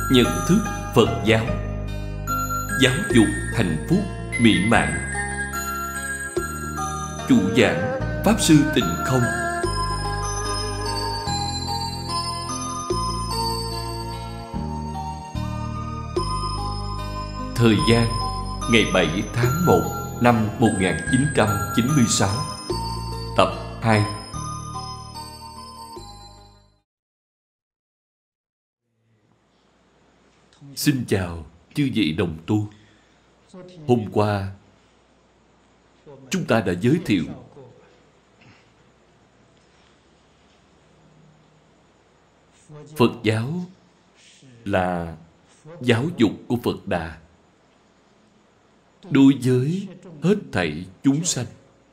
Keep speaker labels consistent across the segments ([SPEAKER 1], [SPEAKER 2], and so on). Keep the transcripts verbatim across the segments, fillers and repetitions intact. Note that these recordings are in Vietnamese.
[SPEAKER 1] Nhận thức Phật giáo, giáo dục hạnh phúc mỹ mãn. Chủ giảng Pháp Sư Tịnh Không. Thời gian ngày bảy tháng một năm một nghìn chín trăm chín mươi sáu. Tập hai. Xin chào chư vị đồng tu. Hôm qua chúng ta đã giới thiệu Phật giáo là giáo dục của Phật Đà đối với hết thảy chúng sanh.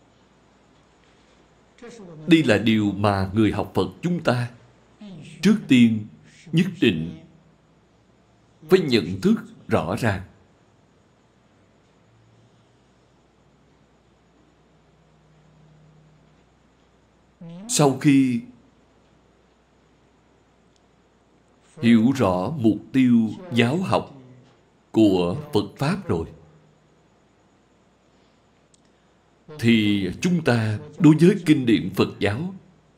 [SPEAKER 1] Đây là điều mà người học Phật chúng ta trước tiên nhất định phải nhận thức rõ ràng. Sau khi hiểu rõ mục tiêu giáo học của Phật Pháp rồi, thì chúng ta đối với kinh điển Phật giáo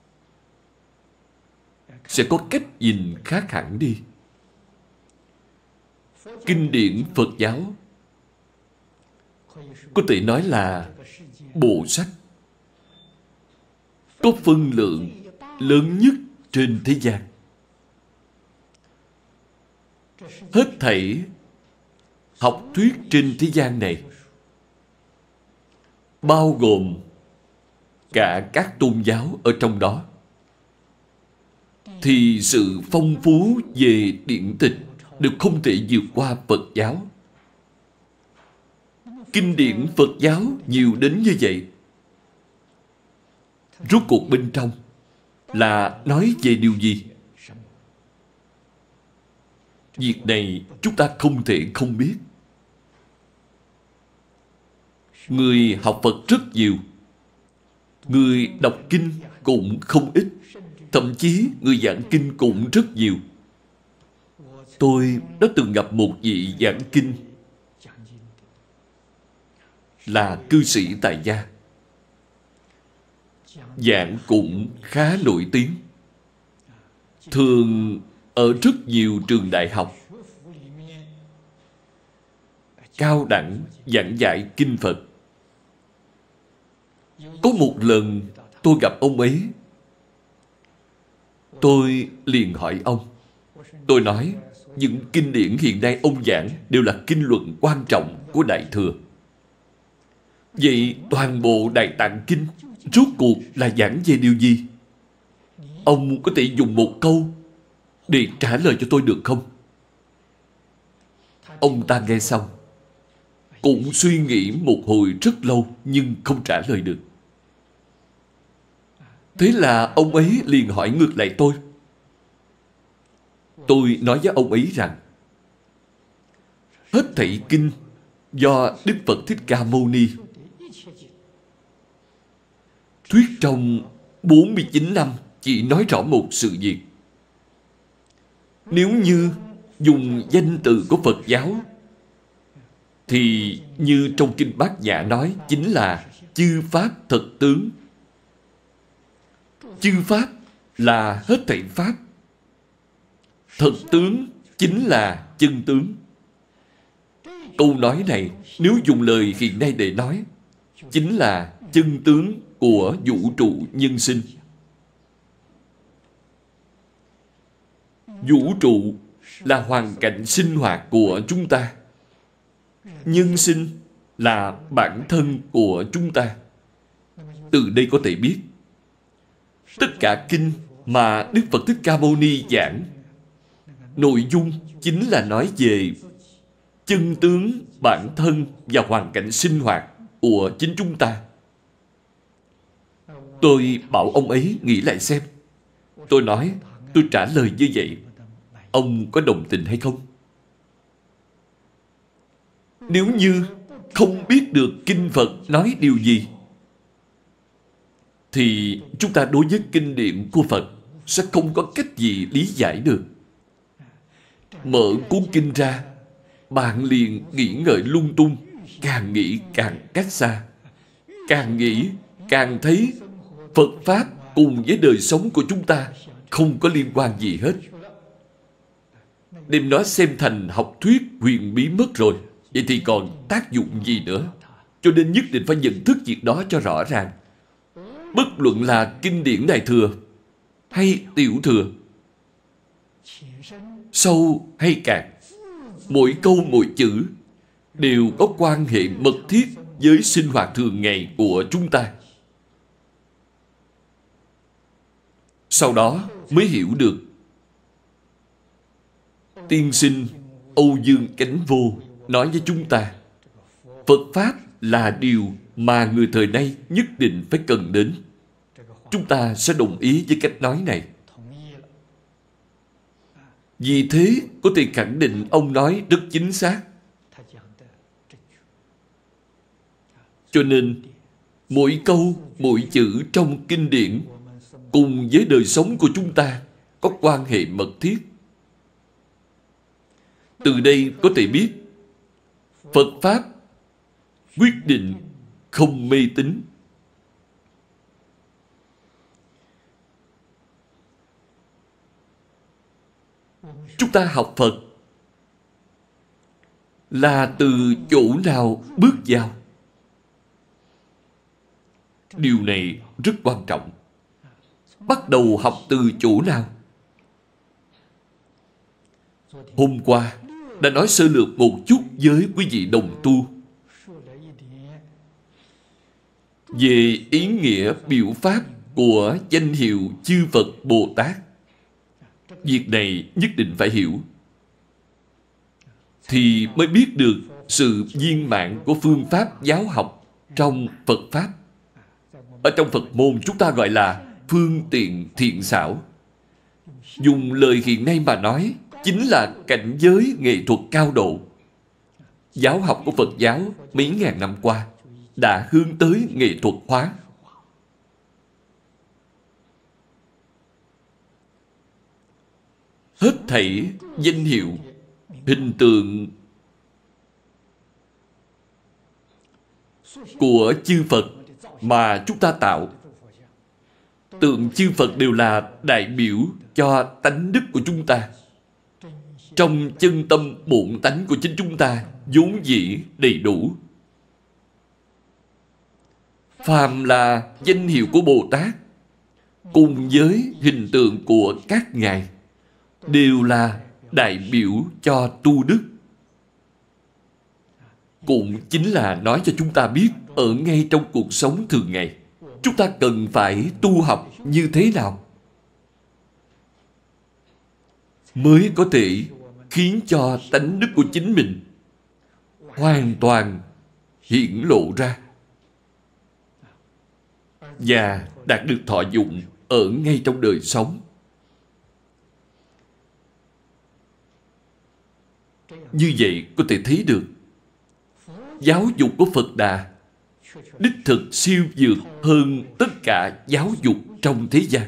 [SPEAKER 1] sẽ có cách nhìn khác hẳn đi. Kinh điển Phật giáo có thể nói là bộ sách có phân lượng lớn nhất trên thế gian. Hết thảy học thuyết trên thế gian này, bao gồm cả các tôn giáo ở trong đó, thì sự phong phú về điển tịch đều không thể vượt qua Phật giáo. Kinh điển Phật giáo nhiều đến như vậy, rốt cuộc bên trong là nói về điều gì? Việc này chúng ta không thể không biết. Người học Phật rất nhiều, người đọc kinh cũng không ít, thậm chí người giảng kinh cũng rất nhiều. Tôi đã từng gặp một vị giảng kinh là cư sĩ tại gia, giảng cũng khá nổi tiếng, thường ở rất nhiều trường đại học cao đẳng giảng giải kinh Phật. Có một lần tôi gặp ông ấy, tôi liền hỏi ông. Tôi nói, những kinh điển hiện nay ông giảng đều là kinh luận quan trọng của Đại Thừa. Vậy toàn bộ Đại Tạng Kinh rốt cuộc là giảng về điều gì? Ông có thể dùng một câu để trả lời cho tôi được không? Ông ta nghe xong cũng suy nghĩ một hồi rất lâu nhưng không trả lời được. Thế là ông ấy liền hỏi ngược lại tôi. Tôi nói với ông ấy rằng hết thảy kinh do Đức Phật Thích Ca Mâu Ni thuyết trong bốn mươi chín năm chỉ nói rõ một sự việc. Nếu như dùng danh từ của Phật giáo thì như trong Kinh Bát Nhã nói, chính là chư Pháp thật tướng. Chư Pháp là hết thảy Pháp. Thật tướng chính là chân tướng. Câu nói này nếu dùng lời hiện nay để nói, chính là chân tướng của vũ trụ nhân sinh. Vũ trụ là hoàn cảnh sinh hoạt của chúng ta. Nhân sinh là bản thân của chúng ta. Từ đây có thể biết, tất cả kinh mà Đức Phật Thích Ca Mâu Ni giảng, nội dung chính là nói về chân tướng, bản thân và hoàn cảnh sinh hoạt của chính chúng ta. Tôi bảo ông ấy nghĩ lại xem. Tôi nói, tôi trả lời như vậy, ông có đồng tình hay không? Nếu như không biết được kinh Phật nói điều gì, thì chúng ta đối với kinh điển của Phật sẽ không có cách gì lý giải được. Mở cuốn kinh ra, bạn liền nghĩ ngợi lung tung, càng nghĩ càng cách xa. Càng nghĩ càng thấy Phật Pháp cùng với đời sống của chúng ta không có liên quan gì hết. Đem nó xem thành học thuyết huyền bí mất rồi. Vậy thì còn tác dụng gì nữa? Cho nên nhất định phải nhận thức việc đó cho rõ ràng. Bất luận là kinh điển Đại Thừa hay Tiểu Thừa, sâu hay cạn, mỗi câu mỗi chữ đều có quan hệ mật thiết với sinh hoạt thường ngày của chúng ta. Sau đó mới hiểu được. Tiên sinh Âu Dương Chánh Vô nói với chúng ta, Phật Pháp là điều mà người thời nay nhất định phải cần đến. Chúng ta sẽ đồng ý với cách nói này. Vì thế có thể khẳng định ông nói rất chính xác. Cho nên mỗi câu, mỗi chữ trong kinh điển cùng với đời sống của chúng ta có quan hệ mật thiết. Từ đây có thể biết Phật Pháp quyết định không mê tín. Chúng ta học Phật là từ chỗ nào bước vào? Điều này rất quan trọng. Bắt đầu học từ chỗ nào? Hôm qua đã nói sơ lược một chút với quý vị đồng tu về ý nghĩa biểu pháp của danh hiệu chư Phật Bồ Tát. Việc này nhất định phải hiểu, thì mới biết được sự viên mãn của phương pháp giáo học trong Phật Pháp. Ở trong Phật môn chúng ta gọi là phương tiện thiện xảo. Dùng lời hiện nay mà nói, chính là cảnh giới nghệ thuật cao độ. Giáo học của Phật giáo mấy ngàn năm qua đã hướng tới nghệ thuật hóa. Hết thảy danh hiệu, hình tượng của chư Phật mà chúng ta tạo, tượng chư Phật đều là đại biểu cho tánh đức của chúng ta. Trong chân tâm bổn tánh của chính chúng ta vốn dĩ đầy đủ. Phàm là danh hiệu của Bồ Tát cùng với hình tượng của các ngài đều là đại biểu cho tu đức. Cũng chính là nói cho chúng ta biết ở ngay trong cuộc sống thường ngày chúng ta cần phải tu học như thế nào mới có thể khiến cho tánh đức của chính mình hoàn toàn hiển lộ ra và đạt được thọ dụng ở ngay trong đời sống. Như vậy có thể thấy được giáo dục của Phật Đà đích thực siêu vượt hơn tất cả giáo dục trong thế gian.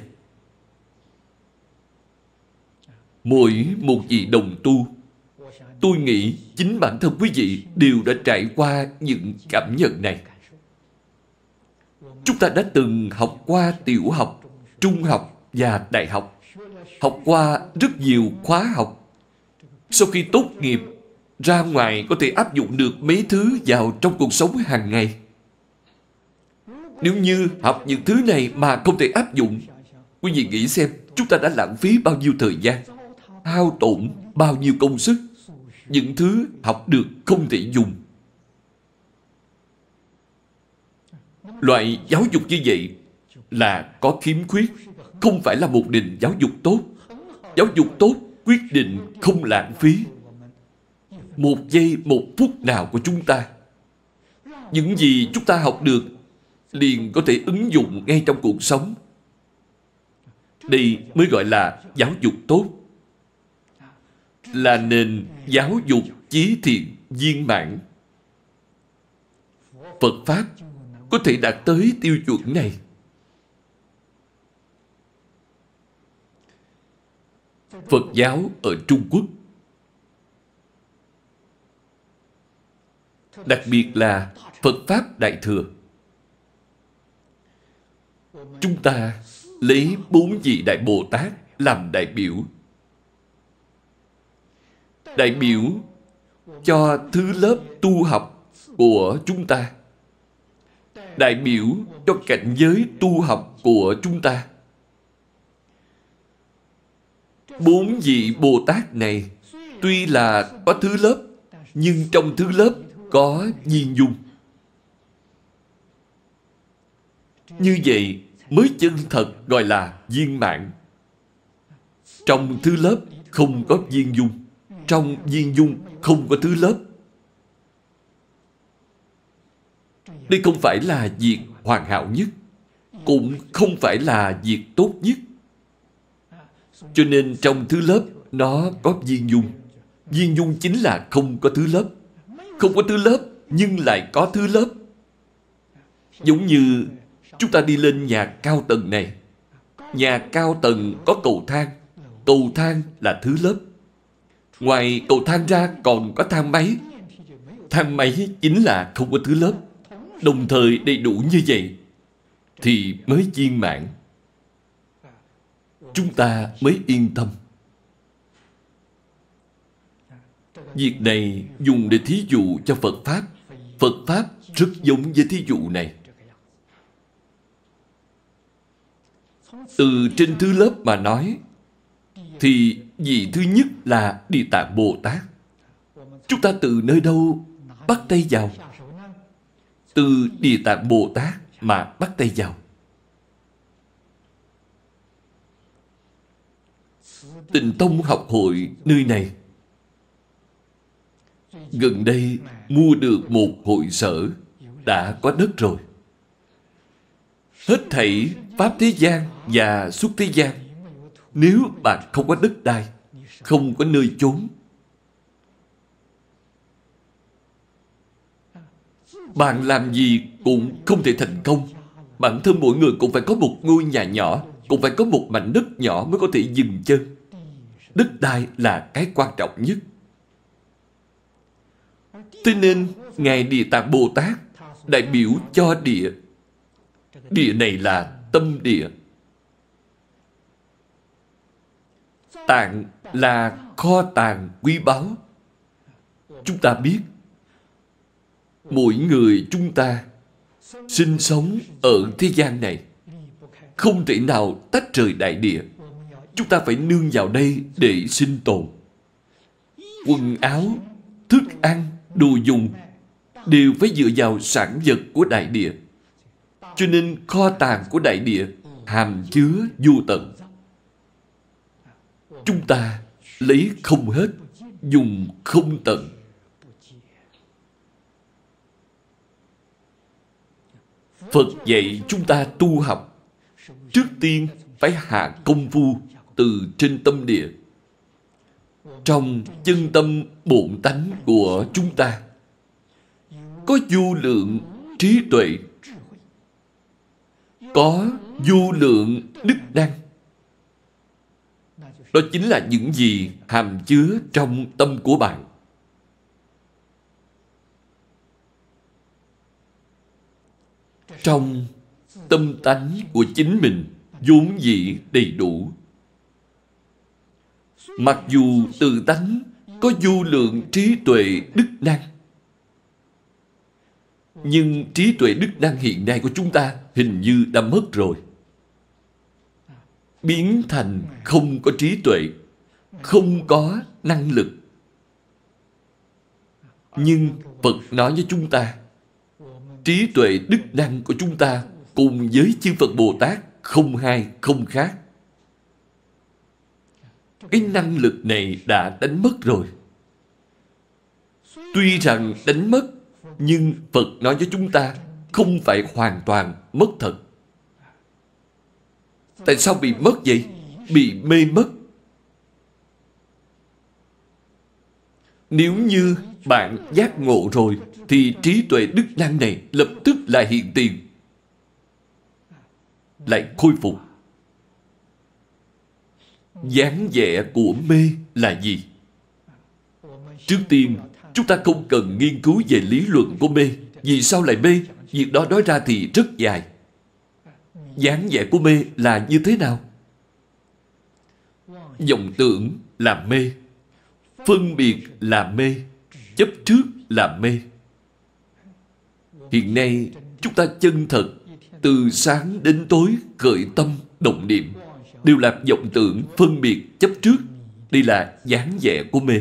[SPEAKER 1] Mỗi một vị đồng tu, tôi nghĩ chính bản thân quý vị đều đã trải qua những cảm nhận này. Chúng ta đã từng học qua tiểu học, trung học và đại học, học qua rất nhiều khóa học. Sau khi tốt nghiệp, ra ngoài có thể áp dụng được mấy thứ vào trong cuộc sống hàng ngày. Nếu như học những thứ này mà không thể áp dụng, quý vị nghĩ xem, chúng ta đã lãng phí bao nhiêu thời gian, hao tổn bao nhiêu công sức. Những thứ học được không thể dùng. Loại giáo dục như vậy là có khiếm khuyết, không phải là một nền giáo dục tốt. Giáo dục tốt quyết định không lãng phí một giây, một phút nào của chúng ta. Những gì chúng ta học được liền có thể ứng dụng ngay trong cuộc sống. Đây mới gọi là giáo dục tốt, là nền giáo dục chí thiện viên mãn. Phật Pháp có thể đạt tới tiêu chuẩn này. Phật giáo ở Trung Quốc đặc biệt là Phật Pháp Đại Thừa. Chúng ta lấy bốn vị Đại Bồ Tát làm đại biểu. Đại biểu cho thứ lớp tu học của chúng ta. Đại biểu cho cảnh giới tu học của chúng ta. Bốn vị Bồ Tát này tuy là có thứ lớp, nhưng trong thứ lớp có viên dung. Như vậy mới chân thật gọi là viên mãn. Trong thứ lớp không có viên dung, trong viên dung không có thứ lớp. Đây không phải là việc hoàn hảo nhất, cũng không phải là việc tốt nhất. Cho nên trong thứ lớp nó có viên dung. Viên dung chính là không có thứ lớp. Không có thứ lớp nhưng lại có thứ lớp. Giống như chúng ta đi lên nhà cao tầng này. Nhà cao tầng có cầu thang. Cầu thang là thứ lớp. Ngoài cầu thang ra còn có thang máy. Thang máy chính là không có thứ lớp. Đồng thời đầy đủ như vậy thì mới viên mãn. Chúng ta mới yên tâm. Việc này dùng để thí dụ cho Phật Pháp. Phật Pháp rất giống với thí dụ này. Từ trên thứ lớp mà nói, thì vị thứ nhất là Địa Tạng Bồ Tát. Chúng ta từ nơi đâu bắt tay vào? Từ Địa Tạng Bồ Tát mà bắt tay vào. Tịnh Tông học hội nơi này gần đây mua được một hội sở, đã có đất rồi. Hết thảy Pháp thế gian và xuất thế gian, nếu bạn không có đất đai, không có nơi chốn, bạn làm gì cũng không thể thành công. Bản thân mỗi người cũng phải có một ngôi nhà nhỏ, cũng phải có một mảnh đất nhỏ mới có thể dừng chân. Đất đai là cái quan trọng nhất. Thế nên Ngài Địa Tạng Bồ Tát đại biểu cho địa. Địa này là tâm địa. Tạng là kho tàng quý báu. Chúng ta biết mỗi người chúng ta sinh sống ở thế gian này không thể nào tách rời đại địa. Chúng ta phải nương vào đây để sinh tồn. Quần áo, thức ăn, đồ dùng đều phải dựa vào sản vật của đại địa. Cho nên kho tàng của đại địa hàm chứa vô tận. Chúng ta lấy không hết, dùng không tận. Phật dạy chúng ta tu học, trước tiên phải hạ công phu từ trên tâm địa. Trong chân tâm bổn tánh của chúng ta có vô lượng trí tuệ, có vô lượng đức năng. Đó chính là những gì hàm chứa trong tâm của bạn. Trong tâm tánh của chính mình vốn dĩ đầy đủ. Mặc dù tự tánh có vô lượng trí tuệ đức năng, nhưng trí tuệ đức năng hiện nay của chúng ta hình như đã mất rồi. Biến thành không có trí tuệ, không có năng lực. Nhưng Phật nói với chúng ta, trí tuệ đức năng của chúng ta cùng với chư Phật Bồ Tát không hai không khác. Cái năng lực này đã đánh mất rồi. Tuy rằng đánh mất, nhưng Phật nói với chúng ta không phải hoàn toàn mất thật. Tại sao bị mất vậy? Bị mê mất. Nếu như bạn giác ngộ rồi, thì trí tuệ đức năng này lập tức lại hiện tiền, lại khôi phục. Dáng vẻ của mê là gì? Trước tiên, Chúng ta không cần nghiên cứu về lý luận của mê. Vì sao lại mê? Việc đó nói ra thì rất dài. Dáng vẻ của mê là như thế nào? Vọng tưởng là mê, phân biệt là mê, chấp trước là mê. Hiện nay chúng ta chân thật từ sáng đến tối khởi tâm động niệm đều là vọng tưởng, phân biệt, chấp trước. Đây là dáng vẻ của mê.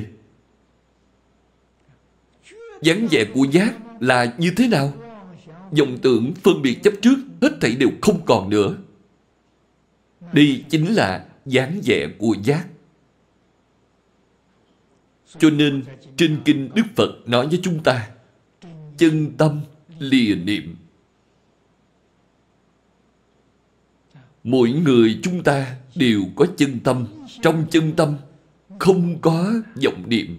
[SPEAKER 1] Dáng vẻ của giác là như thế nào? Vọng tưởng, phân biệt, chấp trước hết thảy đều không còn nữa. Đây chính là dáng vẻ của giác. Cho nên trên kinh Đức Phật nói với chúng ta, chân tâm lìa niệm. Mỗi người chúng ta đều có chân tâm. Trong chân tâm không có vọng niệm.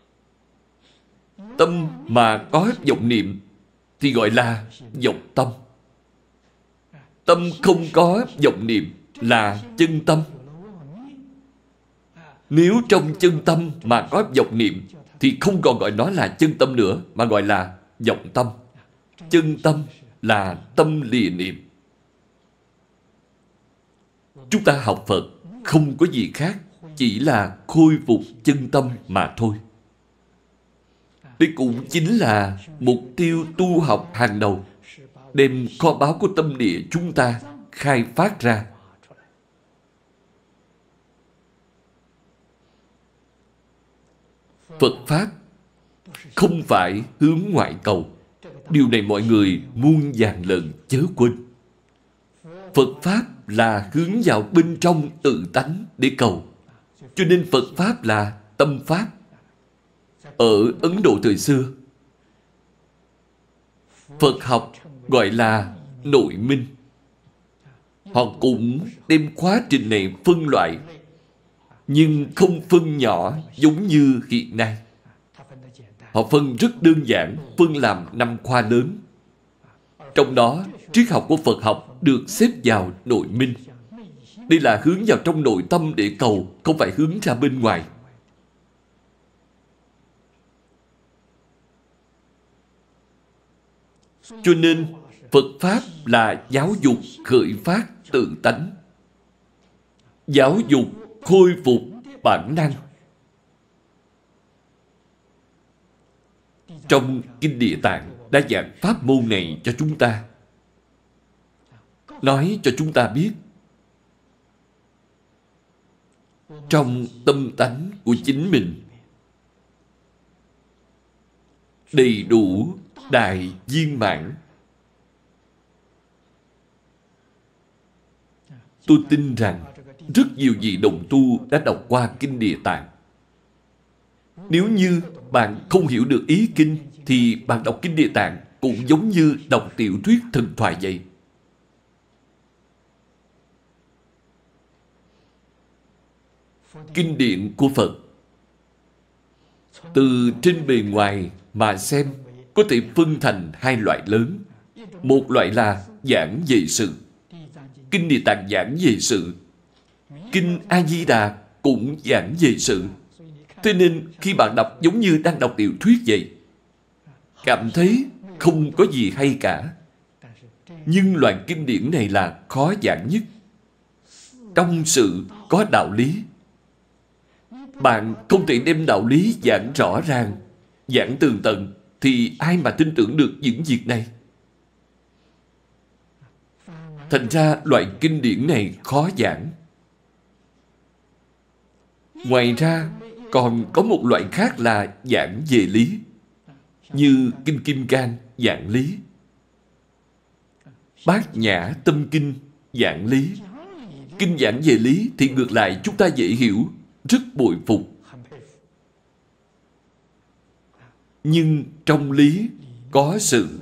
[SPEAKER 1] Tâm mà có vọng niệm thì gọi là vọng tâm. Tâm không có vọng niệm là chân tâm. Nếu trong chân tâm mà có vọng niệm thì không còn gọi nó là chân tâm nữa, mà gọi là vọng tâm. Chân tâm là tâm lìa niệm. Chúng ta học Phật không có gì khác, chỉ là khôi phục chân tâm mà thôi. Đây cũng chính là mục tiêu tu học hàng đầu, đem kho báu của tâm địa chúng ta khai phát ra. Phật Pháp không phải hướng ngoại cầu. Điều này mọi người muôn vàn lần chớ quên. Phật Pháp là hướng vào bên trong tự tánh để cầu. Cho nên Phật Pháp là tâm Pháp. Ở Ấn Độ thời xưa, Phật học gọi là nội minh. Họ cũng đem quá trình này phân loại, nhưng không phân nhỏ giống như hiện nay. Họ phân rất đơn giản, phân làm năm khoa lớn. Trong đó, triết học của Phật học được xếp vào nội minh. Đây là hướng vào trong nội tâm để cầu, không phải hướng ra bên ngoài. Cho nên, Phật Pháp là giáo dục khởi phát tự tánh. Giáo dục khôi phục bản năng. Trong Kinh Địa Tạng đã giảng pháp môn này cho chúng ta. Nói cho chúng ta biết trong tâm tánh của chính mình đầy đủ đại viên mãn. Tôi tin rằng rất nhiều vị đồng tu đã đọc qua Kinh Địa Tạng. Nếu như bạn không hiểu được ý kinh thì bạn đọc Kinh Địa Tạng cũng giống như đọc tiểu thuyết thần thoại vậy. Kinh điển của Phật từ trên bề ngoài mà xem có thể phân thành hai loại lớn. Một loại là giảng về sự. Kinh Địa Tạng giảng về sự. Kinh A-di-đà cũng giảng về sự. Thế nên khi bạn đọc giống như đang đọc tiểu thuyết vậy, cảm thấy không có gì hay cả. Nhưng loại kinh điển này là khó giảng nhất. Trong sự có đạo lý. Bạn không thể đem đạo lý giảng rõ ràng, giảng tường tận, thì ai mà tin tưởng được những việc này? Thành ra loại kinh điển này khó giảng. Ngoài ra, còn có một loại khác là giảng về lý, như Kinh Kim Cang giảng lý, Bát Nhã Tâm Kinh giảng lý. Kinh giảng về lý thì ngược lại chúng ta dễ hiểu, rất bội phục. Nhưng trong lý có sự.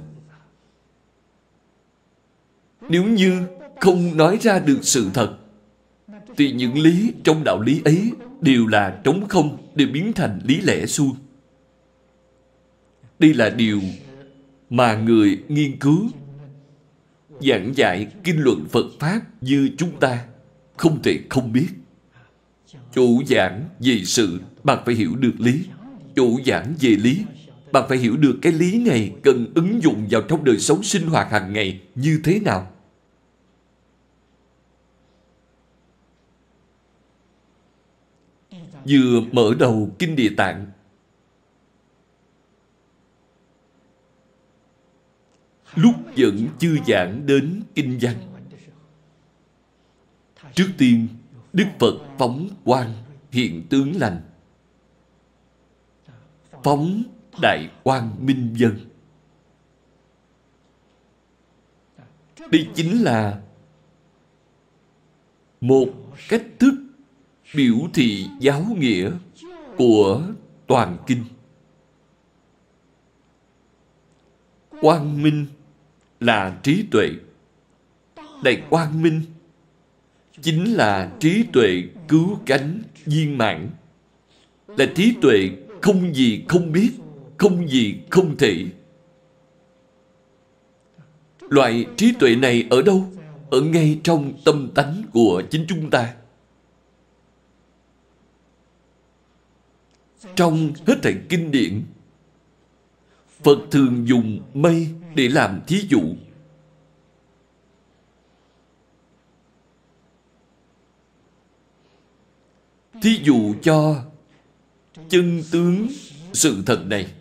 [SPEAKER 1] Nếu như không nói ra được sự thật, thì những lý trong đạo lý ấy đều là trống không, đều biến thành lý lẽ suông. Đây là điều mà người nghiên cứu, giảng dạy kinh luận Phật Pháp như chúng ta không thể không biết. Chủ giảng về sự, bạn phải hiểu được lý. Chủ giảng về lý, Bạn phải hiểu được cái lý này cần ứng dụng vào trong đời sống sinh hoạt hàng ngày như thế nào. Vừa mở đầu Kinh Địa Tạng, lúc vẫn chưa giảng đến kinh văn, trước tiên Đức Phật phóng quang hiện tướng lành, phóng đại quang minh vân. Đây chính là một cách thức biểu thị giáo nghĩa của toàn kinh. Quang minh là trí tuệ. Đại quang minh chính là trí tuệ cứu cánh viên mãn, là trí tuệ không gì không biết, không gì không thể. Loại trí tuệ này ở đâu? Ở ngay trong tâm tánh của chính chúng ta. Trong hết thảy kinh điển, Phật thường dùng mây để làm thí dụ. Thí dụ cho chân tướng sự thật này.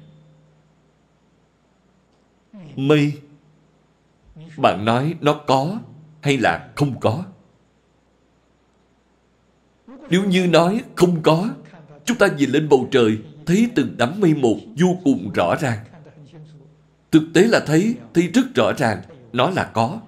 [SPEAKER 1] Mây, bạn nói nó có hay là không có? Nếu như nói không có, chúng ta nhìn lên bầu trời, thấy từng đám mây một vô cùng rõ ràng. Thực tế là thấy, thấy rất rõ ràng, nó là có.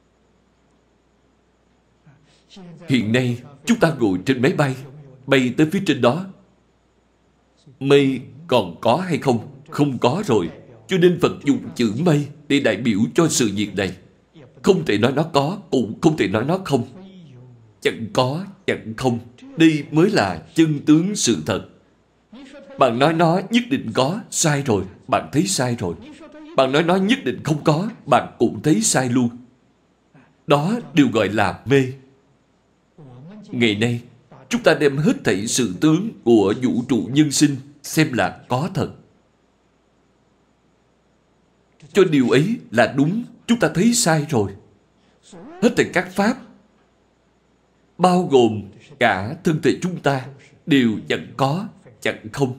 [SPEAKER 1] Hiện nay, chúng ta ngồi trên máy bay, bay tới phía trên đó. Mây còn có hay không? Không có rồi. Cho nên Phật dùng chữ mây để đại biểu cho sự việc này. Không thể nói nó có, cũng không thể nói nó không. Chẳng có, chẳng không. Đây mới là chân tướng sự thật. Bạn nói nó nhất định có, sai rồi. Bạn thấy sai rồi. Bạn nói nó nhất định không có, bạn cũng thấy sai luôn. Đó đều gọi là mê. Ngày nay, chúng ta đem hết thảy sự tướng của vũ trụ nhân sinh xem là có thật. Cho điều ấy là đúng, chúng ta thấy sai rồi. Hết thảy các pháp, bao gồm cả thân thể chúng ta, đều chẳng có, chẳng không.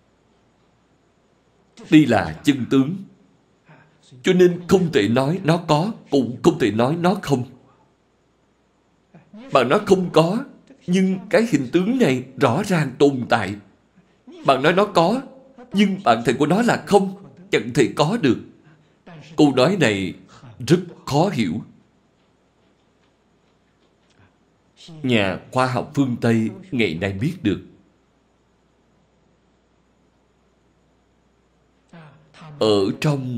[SPEAKER 1] Đây là chân tướng. Cho nên không thể nói nó có, cũng không thể nói nó không. Bạn nói không có, nhưng cái hình tướng này rõ ràng tồn tại. Bạn nói nó có, nhưng bản thể của nó là không, chẳng thể có được. Câu nói này rất khó hiểu. Nhà khoa học phương Tây ngày nay biết được. Ở trong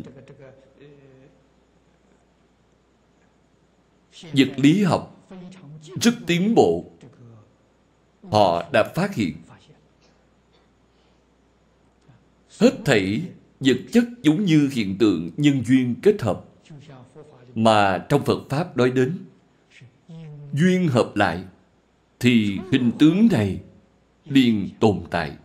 [SPEAKER 1] vật lý học rất tiến bộ, họ đã phát hiện hết thảy vật chất giống như hiện tượng nhân duyên kết hợp, mà trong Phật Pháp nói đến duyên hợp lại thì hình tướng này liền tồn tại.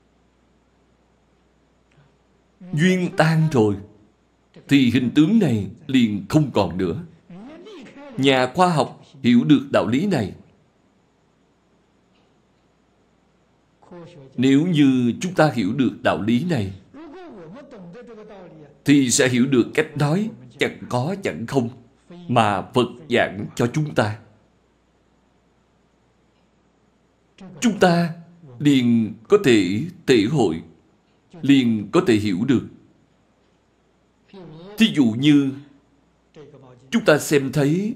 [SPEAKER 1] Duyên tan rồi thì hình tướng này liền không còn nữa. Nhà khoa học hiểu được đạo lý này. Nếu như chúng ta hiểu được đạo lý này thì sẽ hiểu được cách nói chẳng có chẳng không mà Phật giảng cho chúng ta. Chúng ta liền có thể thể hội, liền có thể hiểu được. Thí dụ như chúng ta xem thấy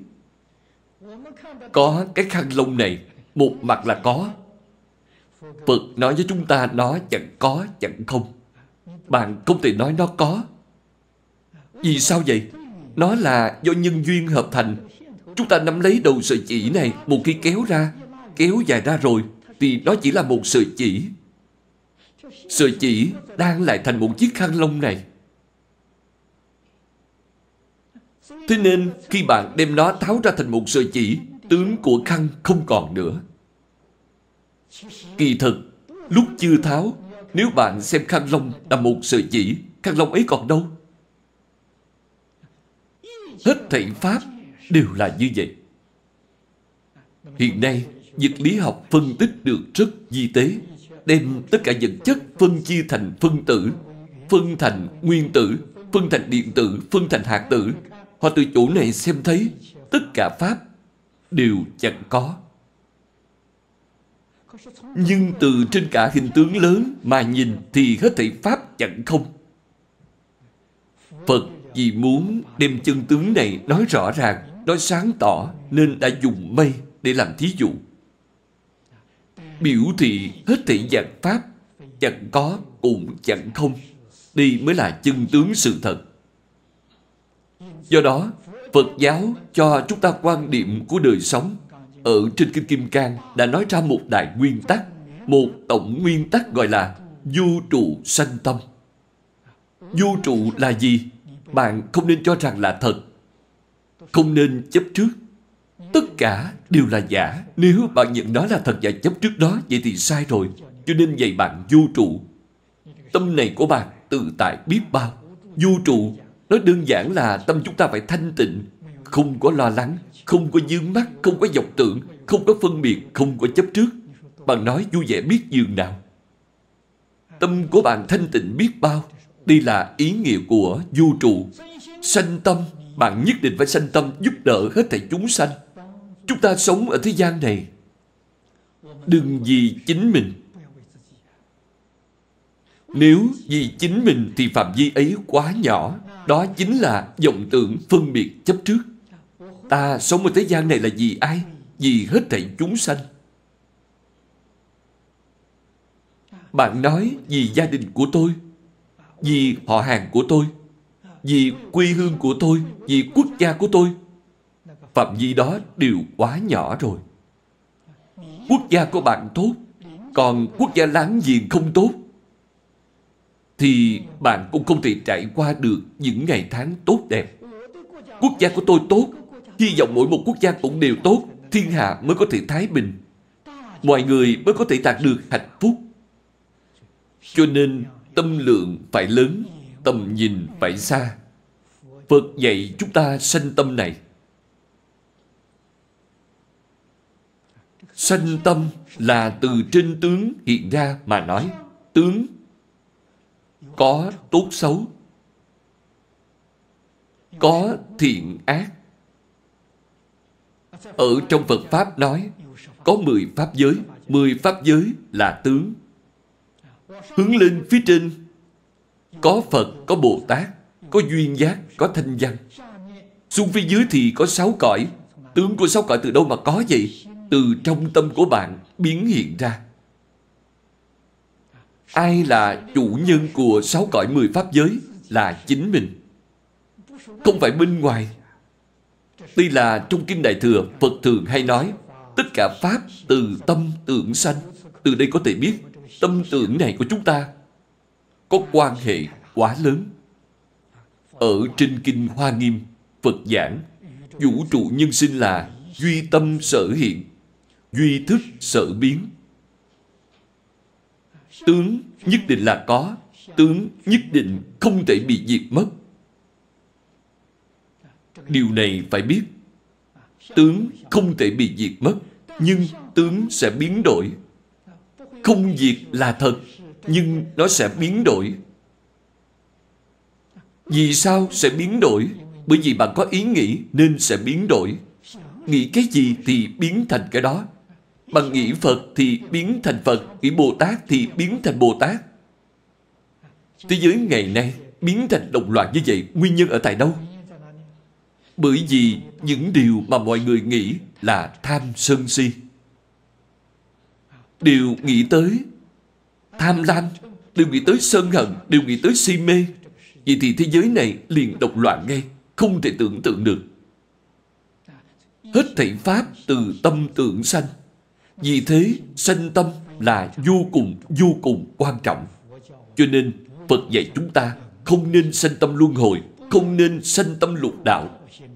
[SPEAKER 1] có cái khăn lông này, một mặt là có. Phật nói với chúng ta nó chẳng có, chẳng không. Bạn không thể nói nó có. Vì sao vậy? Nó là do nhân duyên hợp thành. Chúng ta nắm lấy đầu sợi chỉ này, một khi kéo ra, kéo dài ra rồi, thì nó chỉ là một sợi chỉ. Sợi chỉ đang lại thành một chiếc khăn lông này. Thế nên khi bạn đem nó tháo ra thành một sợi chỉ, tướng của khăn không còn nữa. Kỳ thực, lúc chưa tháo, nếu bạn xem khăn lông là một sợi chỉ, Khăn Long ấy còn đâu? Hết thảy pháp đều là như vậy. Hiện nay, vật lý học phân tích được rất vi tế, đem tất cả vật chất phân chia thành phân tử, phân thành nguyên tử, phân thành điện tử, phân thành hạt tử. Họ từ chỗ này xem thấy tất cả pháp đều chẳng có. Nhưng từ trên cả hình tướng lớn mà nhìn thì hết thảy pháp chẳng không. Phật vì muốn đem chân tướng này nói rõ ràng, nói sáng tỏ, nên đã dùng mây để làm thí dụ. Biểu thị hết thảy dạng pháp chẳng có cũng chẳng không. Đây mới là chân tướng sự thật. Do đó, Phật giáo cho chúng ta quan điểm của đời sống. Ở trên Kinh Kim Cang đã nói ra một đại nguyên tắc, một tổng nguyên tắc gọi là vô trụ sanh tâm. Vô trụ là gì? Bạn không nên cho rằng là thật, không nên chấp trước. Tất cả đều là giả. Nếu bạn nhận đó là thật và chấp trước đó, vậy thì sai rồi. Cho nên dạy bạn vô trụ. Tâm này của bạn tự tại biết bao. Vô trụ, nói đơn giản là tâm chúng ta phải thanh tịnh, không có lo lắng, không có vướng mắc, không có vọng tưởng, không có phân biệt, không có chấp trước. Bạn nói vui vẻ biết dường nào. Tâm của bạn thanh tịnh biết bao. Đây là ý nghĩa của vô trụ. Sanh tâm, bạn nhất định phải sanh tâm giúp đỡ hết thảy chúng sanh. Chúng ta sống ở thế gian này, đừng vì chính mình. Nếu vì chính mình thì phạm vi ấy quá nhỏ. Đó chính là vọng tưởng phân biệt chấp trước. Ta sống ở thế gian này là vì ai? Vì hết thảy chúng sanh. Bạn nói vì gia đình của tôi, vì họ hàng của tôi, vì quê hương của tôi, vì quốc gia của tôi. Phạm vi đó đều quá nhỏ rồi. Quốc gia của bạn tốt, còn quốc gia láng giềng không tốt, thì bạn cũng không thể trải qua được những ngày tháng tốt đẹp. Quốc gia của tôi tốt, hy vọng mỗi một quốc gia cũng đều tốt, thiên hạ mới có thể thái bình, mọi người mới có thể đạt được hạnh phúc. Cho nên tâm lượng phải lớn, tầm nhìn phải xa. Phật dạy chúng ta sanh tâm này. Sanh tâm là từ trên tướng hiện ra mà nói. Tướng có tốt xấu, có thiện ác. Ở trong Phật Pháp nói có mười pháp giới. Mười pháp giới là tướng. Hướng lên phía trên có Phật, có Bồ Tát, có duyên giác, có thanh văn. Xuống phía dưới thì có sáu cõi. Tướng của sáu cõi từ đâu mà có vậy? Từ trong tâm của bạn biến hiện ra. Ai là chủ nhân của sáu cõi mười pháp giới? Là chính mình, không phải bên ngoài. Đây là trong Kinh Đại Thừa, Phật thường hay nói tất cả pháp từ tâm tưởng sanh. Từ đây có thể biết tâm tưởng này của chúng ta có quan hệ quá lớn. Ở trên Kinh Hoa Nghiêm, Phật giảng vũ trụ nhân sinh là duy tâm sở hiện, duy thức sở biến. Tướng nhất định là có, tướng nhất định không thể bị diệt mất. Điều này phải biết. Tướng không thể bị diệt mất, nhưng tướng sẽ biến đổi. Không diệt là thật, nhưng nó sẽ biến đổi. Vì sao sẽ biến đổi? Bởi vì bạn có ý nghĩ nên sẽ biến đổi. Nghĩ cái gì thì biến thành cái đó. Bạn nghĩ Phật thì biến thành Phật, nghĩ Bồ Tát thì biến thành Bồ Tát. Thế giới ngày nay biến thành động loạn như vậy, nguyên nhân ở tại đâu? Bởi vì những điều mà mọi người nghĩ là tham sân si, đều nghĩ tới tham lam, đều nghĩ tới sân hận, đều nghĩ tới si mê. Vậy thì thế giới này liền động loạn ngay, không thể tưởng tượng được. Hết thảy pháp từ tâm tưởng sanh. Vì thế sanh tâm là vô cùng vô cùng quan trọng. Cho nên Phật dạy chúng ta không nên sanh tâm luân hồi, không nên sanh tâm lục đạo.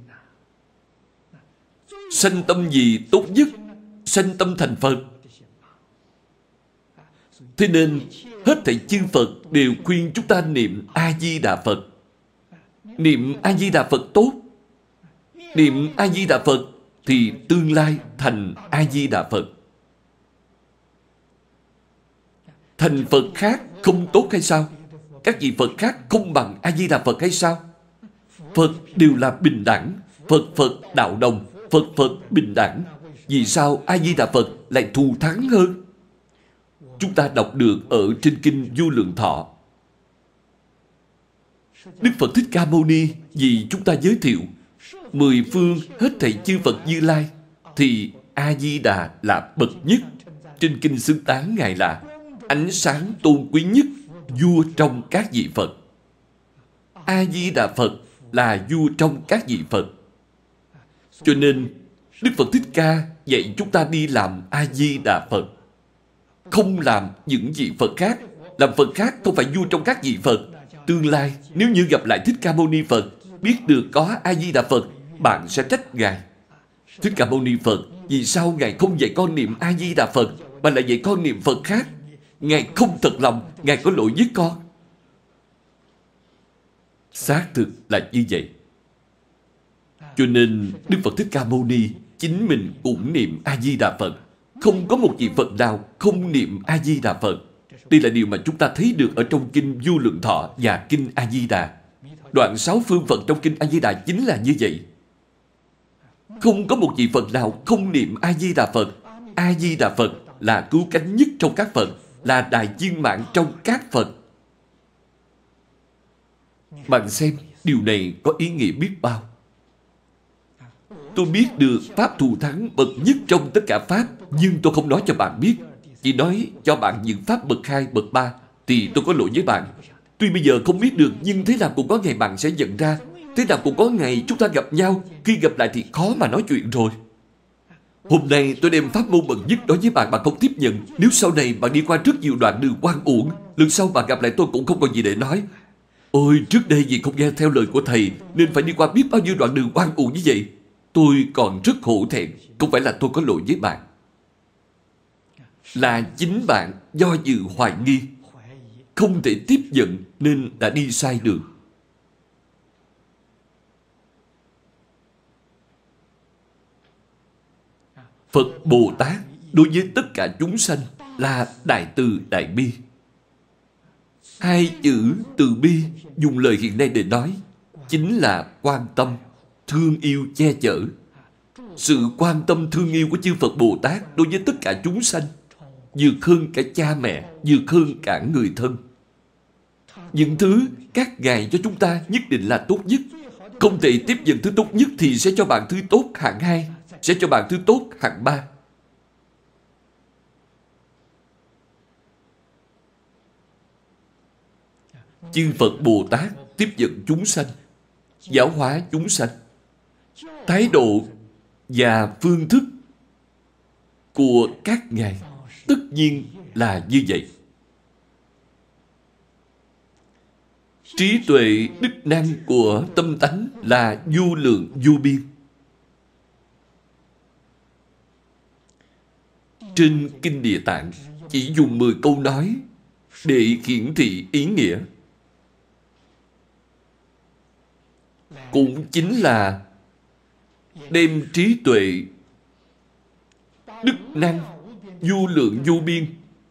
[SPEAKER 1] Sanh tâm gì tốt nhất? Sanh tâm thành Phật. Thế nên hết thảy chư Phật đều khuyên chúng ta niệm A-di-đà Phật. Niệm A-di-đà Phật tốt. Niệm A-di-đà Phật thì tương lai thành A-di-đà Phật. Thành Phật khác không tốt hay sao? Các vị Phật khác không bằng A-di-đà Phật hay sao? Phật đều là bình đẳng. Phật Phật đạo đồng. Phật Phật bình đẳng. Vì sao A-di-đà Phật lại thù thắng hơn? Chúng ta đọc được ở trên kinh Vô Lượng Thọ. Đức Phật Thích Ca Mâu Ni vì chúng ta giới thiệu mười phương hết thảy chư Phật Như Lai thì A-di-đà là bậc nhất. Trên kinh xưng tán Ngài là ánh sáng tôn quý nhất, vua trong các vị Phật. A-di-đà Phật là vua trong các vị Phật. Cho nên Đức Phật Thích Ca dạy chúng ta đi làm A-di-đà Phật, không làm những vị Phật khác. Làm Phật khác không phải vua trong các vị Phật. Tương lai nếu như gặp lại Thích Ca Mâu Ni Phật, biết được có A-di-đà Phật, bạn sẽ trách Ngài. Thích Ca Mâu Ni Phật, vì sao Ngài không dạy con niệm A-di-đà Phật mà lại dạy con niệm Phật khác? Ngài không thật lòng, Ngài có lỗi với con. Xác thực là như vậy. Cho nên Đức Phật Thích Ca Mâu Ni chính mình cũng niệm A-di-đà Phật. Không có một vị Phật nào không niệm A-di-đà Phật. Đây là điều mà chúng ta thấy được ở trong kinh Vô Lượng Thọ và kinh A-di-đà. Đoạn sáu phương Phật trong kinh A-di-đà chính là như vậy. Không có một vị Phật nào không niệm A-di-đà Phật. A-di-đà Phật là cứu cánh nhất trong các Phật, là đại viên mãn trong các Phật. Bạn xem, điều này có ý nghĩa biết bao. Tôi biết được Pháp thù thắng bậc nhất trong tất cả Pháp, nhưng tôi không nói cho bạn biết. Chỉ nói cho bạn những Pháp bậc hai, bậc ba, thì tôi có lỗi với bạn. Tuy bây giờ không biết được, nhưng thế nào cũng có ngày bạn sẽ nhận ra. Thế nào cũng có ngày chúng ta gặp nhau. Khi gặp lại thì khó mà nói chuyện rồi. Hôm nay tôi đem pháp môn bậc nhất đối với bạn, bạn không tiếp nhận. Nếu sau này bạn đi qua rất nhiều đoạn đường oan uổng, lần sau bạn gặp lại tôi cũng không còn gì để nói. Ôi, trước đây vì không nghe theo lời của thầy nên phải đi qua biết bao nhiêu đoạn đường oan uổng như vậy. Tôi còn rất hổ thẹn. Không phải là tôi có lỗi với bạn, là chính bạn do dự hoài nghi, không thể tiếp nhận nên đã đi sai đường. Phật Bồ Tát đối với tất cả chúng sanh là đại từ đại bi. Hai chữ từ bi dùng lời hiện nay để nói chính là quan tâm, thương yêu, che chở. Sự quan tâm thương yêu của chư Phật Bồ Tát đối với tất cả chúng sanh vượt hơn cả cha mẹ, vượt hơn cả người thân. Những thứ các ngài cho chúng ta nhất định là tốt nhất. Không thể tiếp nhận thứ tốt nhất thì sẽ cho bạn thứ tốt hạng hai, sẽ cho bạn thứ tốt hạng ba. Chư Phật Bồ Tát tiếp dẫn chúng sanh, giáo hóa chúng sanh. Thái độ và phương thức của các ngài tất nhiên là như vậy. Trí tuệ đức năng của tâm tánh là vô lượng vô biên. Trên Kinh Địa Tạng chỉ dùng mười câu nói để hiển thị ý nghĩa. Cũng chính là đem trí tuệ, đức năng, vô lượng vô biên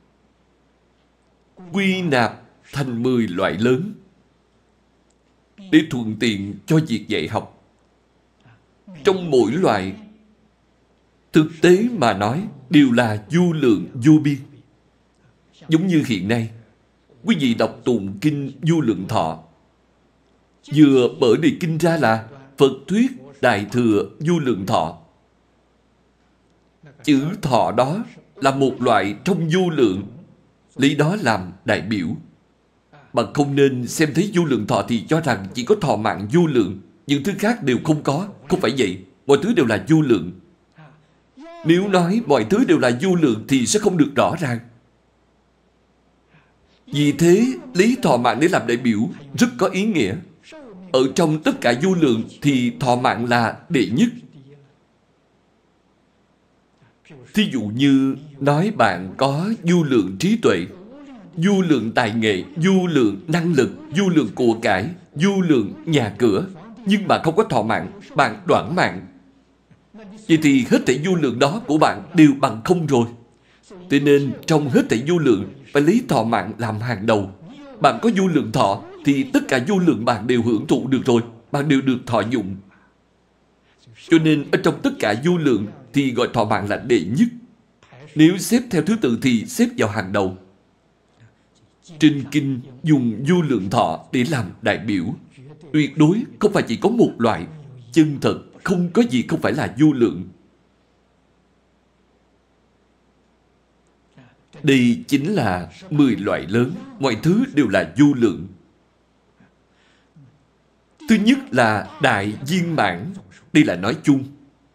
[SPEAKER 1] quy nạp thành mười loại lớn để thuận tiện cho việc dạy học. Trong mỗi loại, thực tế mà nói, đều là vô lượng vô biên. Giống như hiện nay, quý vị đọc tụng kinh Vô Lượng Thọ, vừa mở đề kinh ra là Phật thuyết Đại Thừa Vô Lượng Thọ. Chữ thọ đó là một loại trong vô lượng, lấy đó làm đại biểu. Bạn không nên xem thấy vô lượng thọ thì cho rằng chỉ có thọ mạng vô lượng, những thứ khác đều không có. Không phải vậy, mọi thứ đều là vô lượng. Nếu nói mọi thứ đều là vô lượng thì sẽ không được rõ ràng. Vì thế, lấy thọ mạng để làm đại biểu rất có ý nghĩa. Ở trong tất cả vô lượng thì thọ mạng là đệ nhất. Thí dụ như nói bạn có vô lượng trí tuệ, vô lượng tài nghệ, vô lượng năng lực, vô lượng của cải, vô lượng nhà cửa, nhưng bạn không có thọ mạng, bạn đoạn mạng. Vậy thì hết thảy vô lượng đó của bạn đều bằng không rồi. Thế nên trong hết thảy vô lượng phải lấy thọ mạng làm hàng đầu. Bạn có vô lượng thọ thì tất cả vô lượng bạn đều hưởng thụ được rồi, bạn đều được thọ dụng. Cho nên ở trong tất cả vô lượng thì gọi thọ mạng là đệ nhất. Nếu xếp theo thứ tự thì xếp vào hàng đầu. Trên kinh dùng vô lượng thọ để làm đại biểu. Tuyệt đối không phải chỉ có một loại. Chân thật không có gì không phải là vô lượng. Đây chính là mười loại lớn. Mọi thứ đều là vô lượng. Thứ nhất là đại viên mãn. Đây là nói chung.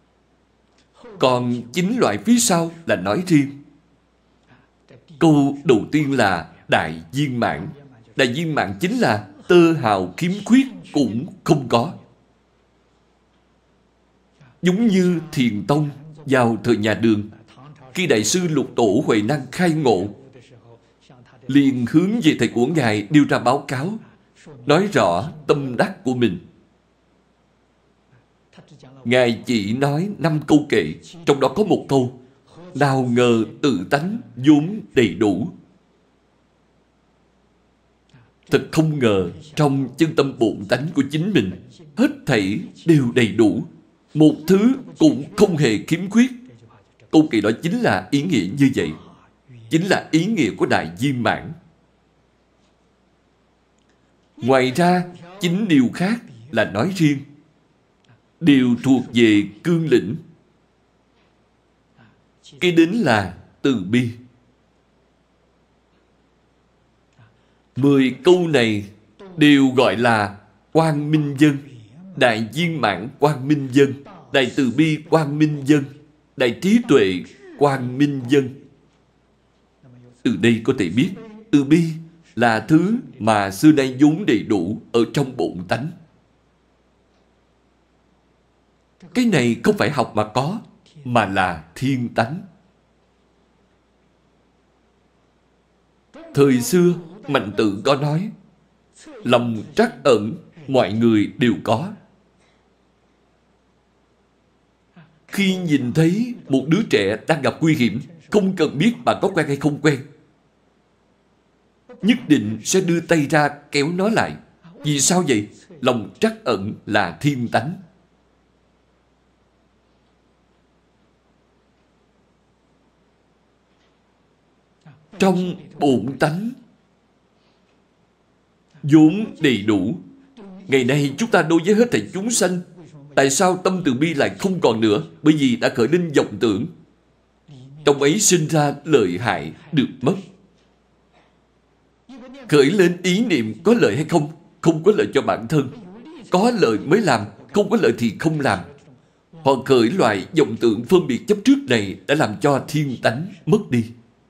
[SPEAKER 1] Còn chín loại phía sau là nói riêng. Câu đầu tiên là đại viên mãn. Đại viên mãn chính là tơ hào khiếm khuyết cũng không có. Giống như Thiền Tông vào thời nhà Đường, khi Đại sư Lục Tổ Huệ Năng khai ngộ, liền hướng về thầy của Ngài đưa ra báo cáo, nói rõ tâm đắc của mình. Ngài chỉ nói năm câu kệ, trong đó có một câu: nào ngờ tự tánh vốn đầy đủ. Thật không ngờ trong chân tâm bổn tánh của chính mình, hết thảy đều đầy đủ, một thứ cũng không hề khiếm khuyết. Câu kệ đó chính là ý nghĩa như vậy, chính là ý nghĩa của đại viên mãn. Ngoài ra, chín điều khác là nói riêng, đều thuộc về cương lĩnh. Cái đến là từ bi. Mười câu này đều gọi là quang minh dân, đại viên mãn quang minh dân, đại từ bi quang minh dân, đại trí tuệ quang minh dân. Từ đây có thể biết, từ bi là thứ mà xưa nay vốn đầy đủ ở trong bổn tánh. Cái này không phải học mà có, mà là thiên tánh. Thời xưa, Mạnh Tự có nói, lòng trắc ẩn mọi người đều có. Khi nhìn thấy một đứa trẻ đang gặp nguy hiểm, không cần biết bạn có quen hay không quen, nhất định sẽ đưa tay ra kéo nó lại. Vì sao vậy? Lòng trắc ẩn là thiên tánh. Trong bổn tánh vốn đầy đủ. Ngày nay chúng ta đối với hết thảy chúng sanh, tại sao tâm từ bi lại không còn nữa? Bởi vì đã khởi lên vọng tưởng. Trong ấy sinh ra lợi hại được mất. Khởi lên ý niệm có lợi hay không? Không có lợi cho bản thân. Có lợi mới làm, không có lợi thì không làm. Họ khởi loại vọng tưởng phân biệt chấp trước này đã làm cho thiên tánh mất đi.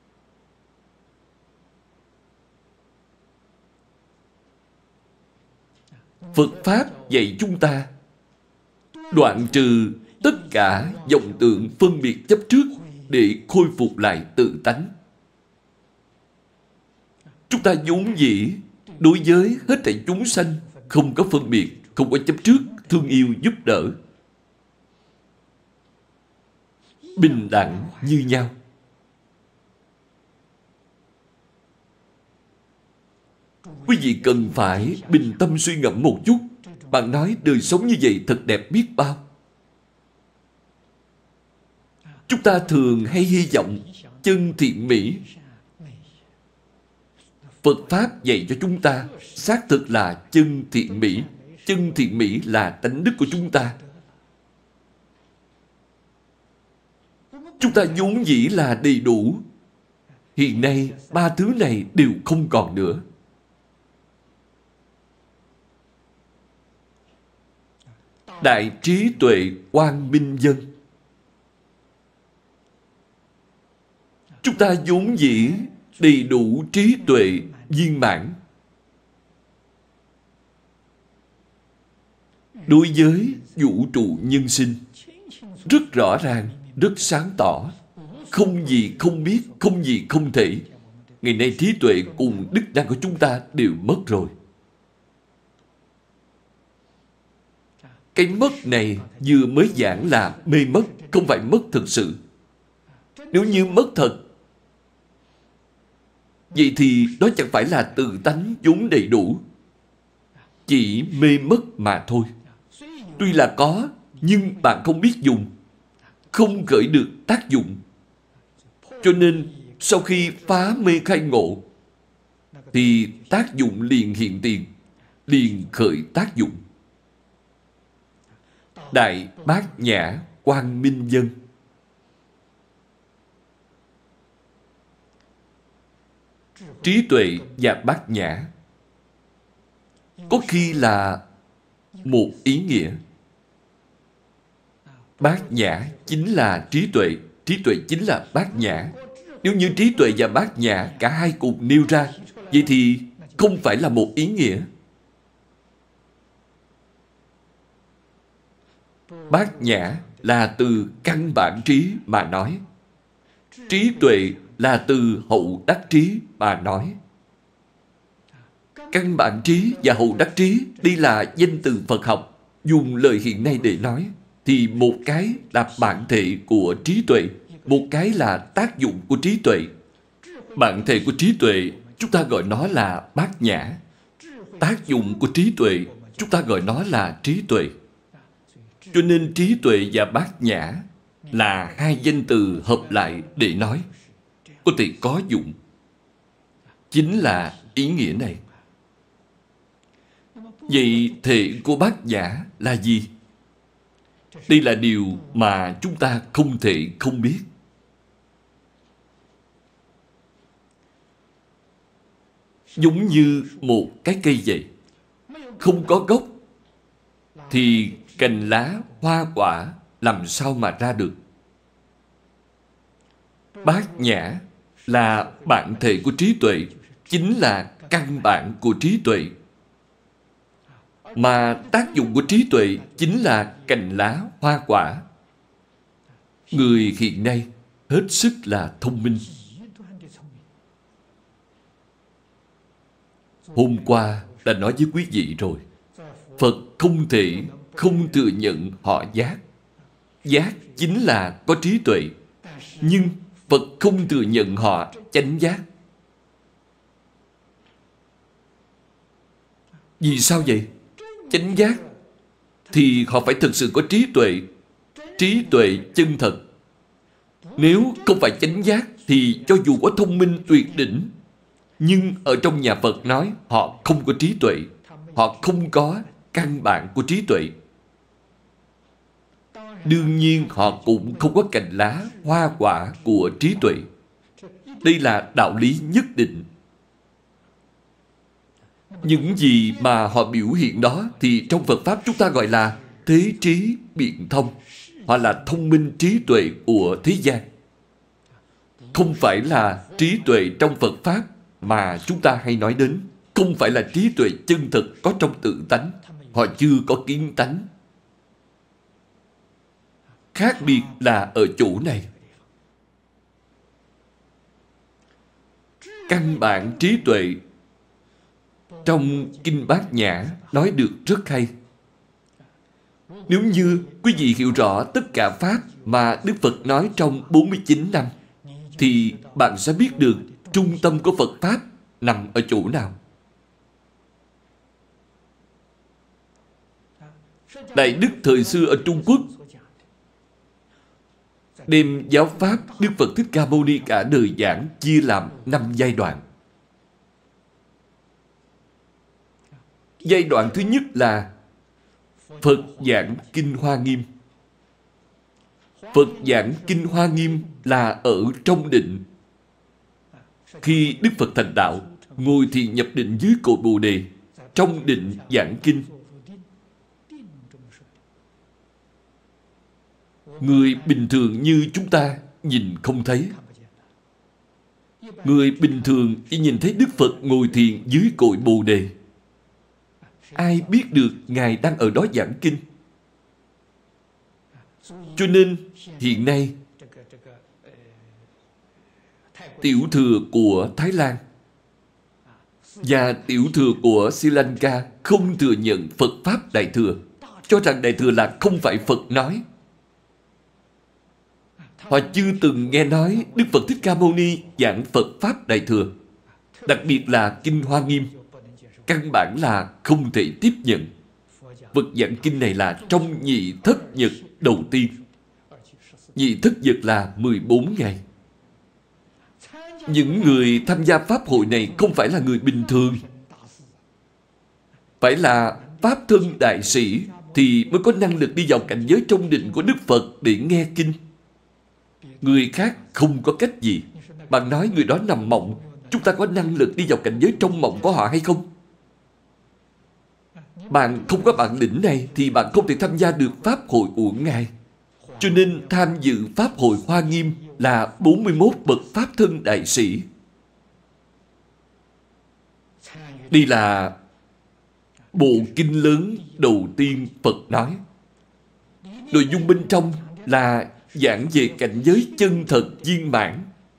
[SPEAKER 1] Phật Pháp dạy chúng ta đoạn trừ tất cả vọng tưởng phân biệt chấp trước để khôi phục lại tự tánh. Chúng ta vốn dĩ đối với hết thảy chúng sanh không có phân biệt, không có chấp trước, thương yêu giúp đỡ, bình đẳng như nhau. Quý vị cần phải bình tâm suy ngẫm một chút. Bạn nói đời sống như vậy thật đẹp biết bao. Chúng ta thường hay hy vọng chân thiện mỹ. Phật Pháp dạy cho chúng ta xác thực là chân thiện mỹ. Chân thiện mỹ là tánh đức của chúng ta. Chúng ta vốn dĩ là đầy đủ. Hiện nay ba thứ này đều không còn nữa. Đại trí tuệ quang minh dân. Chúng ta vốn dĩ đầy đủ trí tuệ viên mãn. Đối với vũ trụ nhân sinh, rất rõ ràng, rất sáng tỏ. Không gì không biết, không gì không thể. ngày nay trí tuệ cùng đức năng của chúng ta đều mất rồi. Cái mất này vừa mới giảng là mê mất, không phải mất thực sự. Nếu như mất thật, vậy thì đó chẳng phải là tự tánh vốn đầy đủ, chỉ mê mất mà thôi. Tuy là có, nhưng bạn không biết dùng, không khởi được tác dụng. Cho nên sau khi phá mê khai ngộ, thì tác dụng liền hiện tiền, liền khởi tác dụng. Đại Bát Nhã Quang Minh Dân. Trí tuệ và bát nhã có khi là một ý nghĩa. Bát nhã chính là trí tuệ, trí tuệ chính là bát nhã. Nếu như trí tuệ và bát nhã cả hai cùng nêu ra, vậy thì không phải là một ý nghĩa. Bát nhã là từ căn bản trí mà nói. Trí tuệ là từ hậu đắc trí mà nói. Căn bản trí và hậu đắc trí, đây là danh từ Phật học. Dùng lời hiện nay để nói, thì một cái là bản thể của trí tuệ, một cái là tác dụng của trí tuệ. Bản thể của trí tuệ, chúng ta gọi nó là bát nhã. Tác dụng của trí tuệ, chúng ta gọi nó là trí tuệ. Cho nên trí tuệ và bát nhã là hai danh từ hợp lại để nói, có thể có dụng. Chính là ý nghĩa này. Vậy thể của bát nhã là gì? Đây là điều mà chúng ta không thể không biết. Giống như một cái cây vậy, không có gốc thì cành lá, hoa quả làm sao mà ra được? Bát nhã là bản thể của trí tuệ, chính là căn bản của trí tuệ. Mà tác dụng của trí tuệ chính là cành lá, hoa quả. Người hiện nay hết sức là thông minh. Hôm qua đã nói với quý vị rồi, Phật không thể không thừa nhận họ giác. Giác chính là có trí tuệ, nhưng Phật không thừa nhận họ chánh giác. Vì sao vậy? Chánh giác thì họ phải thực sự có trí tuệ, trí tuệ chân thật. Nếu không phải chánh giác thì cho dù có thông minh tuyệt đỉnh, nhưng ở trong nhà Phật nói họ không có trí tuệ, họ không có căn bản của trí tuệ. Đương nhiên họ cũng không có cành lá, hoa quả của trí tuệ. Đây là đạo lý nhất định. Những gì mà họ biểu hiện đó thì trong Phật Pháp chúng ta gọi là thế trí biện thông, hoặc là thông minh trí tuệ của thế gian. Không phải là trí tuệ trong Phật Pháp mà chúng ta hay nói đến. Không phải là trí tuệ chân thực có trong tự tánh. Họ chưa có kiến tánh. Khác biệt là ở chỗ này. Căn bản trí tuệ trong Kinh Bát Nhã nói được rất hay. Nếu như quý vị hiểu rõ tất cả Pháp mà Đức Phật nói trong bốn mươi chín năm, thì bạn sẽ biết được trung tâm của Phật Pháp nằm ở chỗ nào. Đại Đức thời xưa ở Trung Quốc đem giáo Pháp Đức Phật Thích Ca Mâu Ni cả đời giảng chia làm năm giai đoạn. Giai đoạn thứ nhất là Phật giảng Kinh Hoa Nghiêm. Phật giảng Kinh Hoa Nghiêm là ở trong định. Khi Đức Phật thành đạo, ngồi thiền nhập định dưới cội Bồ Đề, trong định giảng kinh. Người bình thường như chúng ta nhìn không thấy. Người bình thường chỉ nhìn thấy Đức Phật ngồi thiền dưới cội Bồ Đề. Ai biết được Ngài đang ở đó giảng kinh? Cho nên hiện nay tiểu thừa của Thái Lan và tiểu thừa của Sri Lanka không thừa nhận Phật Pháp Đại Thừa, cho rằng Đại Thừa là không phải Phật nói. Họ chưa từng nghe nói Đức Phật Thích Ca Mâu Ni giảng Phật Pháp Đại Thừa, đặc biệt là Kinh Hoa Nghiêm. Căn bản là không thể tiếp nhận. Phật giảng kinh này là trong nhị thất nhật đầu tiên. Nhị thất nhật là mười bốn ngày. Những người tham gia Pháp hội này không phải là người bình thường. Phải là Pháp thân đại sĩ thì mới có năng lực đi vào cảnh giới trong định của Đức Phật để nghe kinh. Người khác không có cách gì. Bạn nói người đó nằm mộng, chúng ta có năng lực đi vào cảnh giới trong mộng của họ hay không? Bạn không có bản lĩnh này thì bạn không thể tham gia được Pháp hội của Ngài. Cho nên tham dự Pháp hội Hoa Nghiêm là bốn mươi mốt bậc Pháp thân đại sĩ. Đây là bộ kinh lớn đầu tiên Phật nói. Nội dung bên trong là giảng về cảnh giới chân thật viên mãn,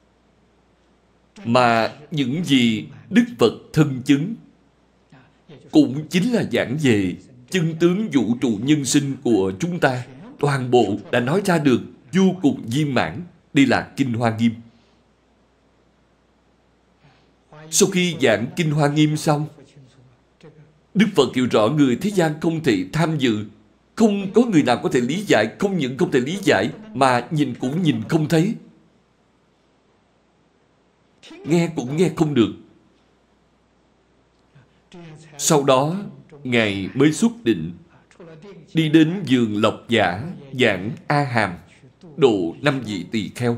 [SPEAKER 1] mà những gì Đức Phật thân chứng cũng chính là giảng về chân tướng vũ trụ nhân sinh của chúng ta. Toàn bộ đã nói ra được vô cùng viên mãn. Đây là Kinh Hoa Nghiêm. Sau khi giảng Kinh Hoa Nghiêm xong, Đức Phật hiểu rõ người thế gian không thể tham dự. Không có người nào có thể lý giải. Không những không thể lý giải, mà nhìn cũng nhìn không thấy, nghe cũng nghe không được. Sau đó Ngài mới xuất định, đi đến vườn Lộc Giả giảng A Hàm, độ năm vị tỳ kheo.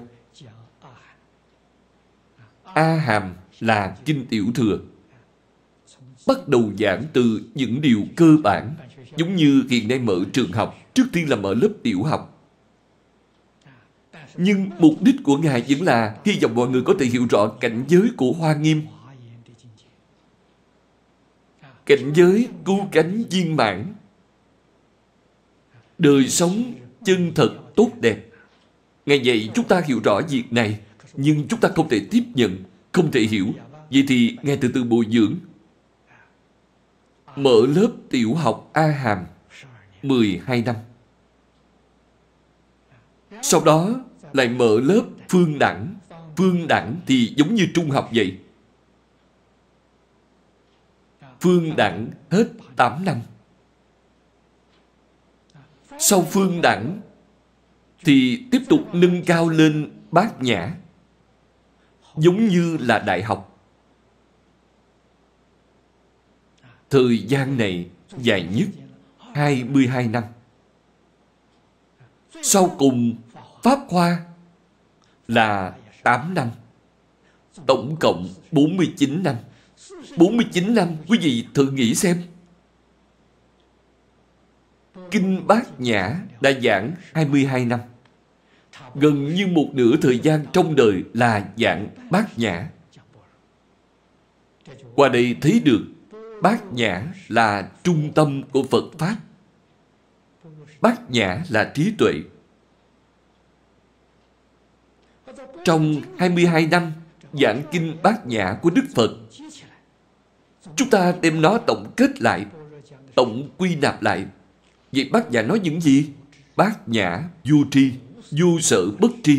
[SPEAKER 1] A Hàm là kinh tiểu thừa, bắt đầu giảng từ những điều cơ bản, giống như hiện nay mở trường học, trước tiên là mở lớp tiểu học. Nhưng mục đích của Ngài vẫn là hy vọng mọi người có thể hiểu rõ cảnh giới của Hoa Nghiêm, cảnh giới cứu cánh viên mãn, đời sống chân thật tốt đẹp. Ngài dạy chúng ta hiểu rõ việc này, nhưng chúng ta không thể tiếp nhận, không thể hiểu. Vậy thì Ngài từ từ bồi dưỡng, mở lớp tiểu học A Hàm mười hai năm. Sau đó lại mở lớp phương đẳng. Phương đẳng thì giống như trung học vậy. Phương đẳng hết tám năm. Sau phương đẳng thì tiếp tục nâng cao lên bát nhã, giống như là đại học. Thời gian này dài nhất hai mươi hai năm. Sau cùng Pháp Hoa là tám năm. Tổng cộng bốn mươi chín năm. bốn mươi chín năm, quý vị thử nghĩ xem. Kinh Bát Nhã đã giảng hai mươi hai năm. Gần như một nửa thời gian trong đời là giảng Bát Nhã. Qua đây thấy được Bát Nhã là trung tâm của Phật Pháp. Bát Nhã là trí tuệ. Trong hai mươi hai năm giảng kinh Bát Nhã của Đức Phật, chúng ta đem nó tổng kết lại, tổng quy nạp lại. Vậy Bát Nhã nói những gì? Bát Nhã vô tri, vô sở bất tri.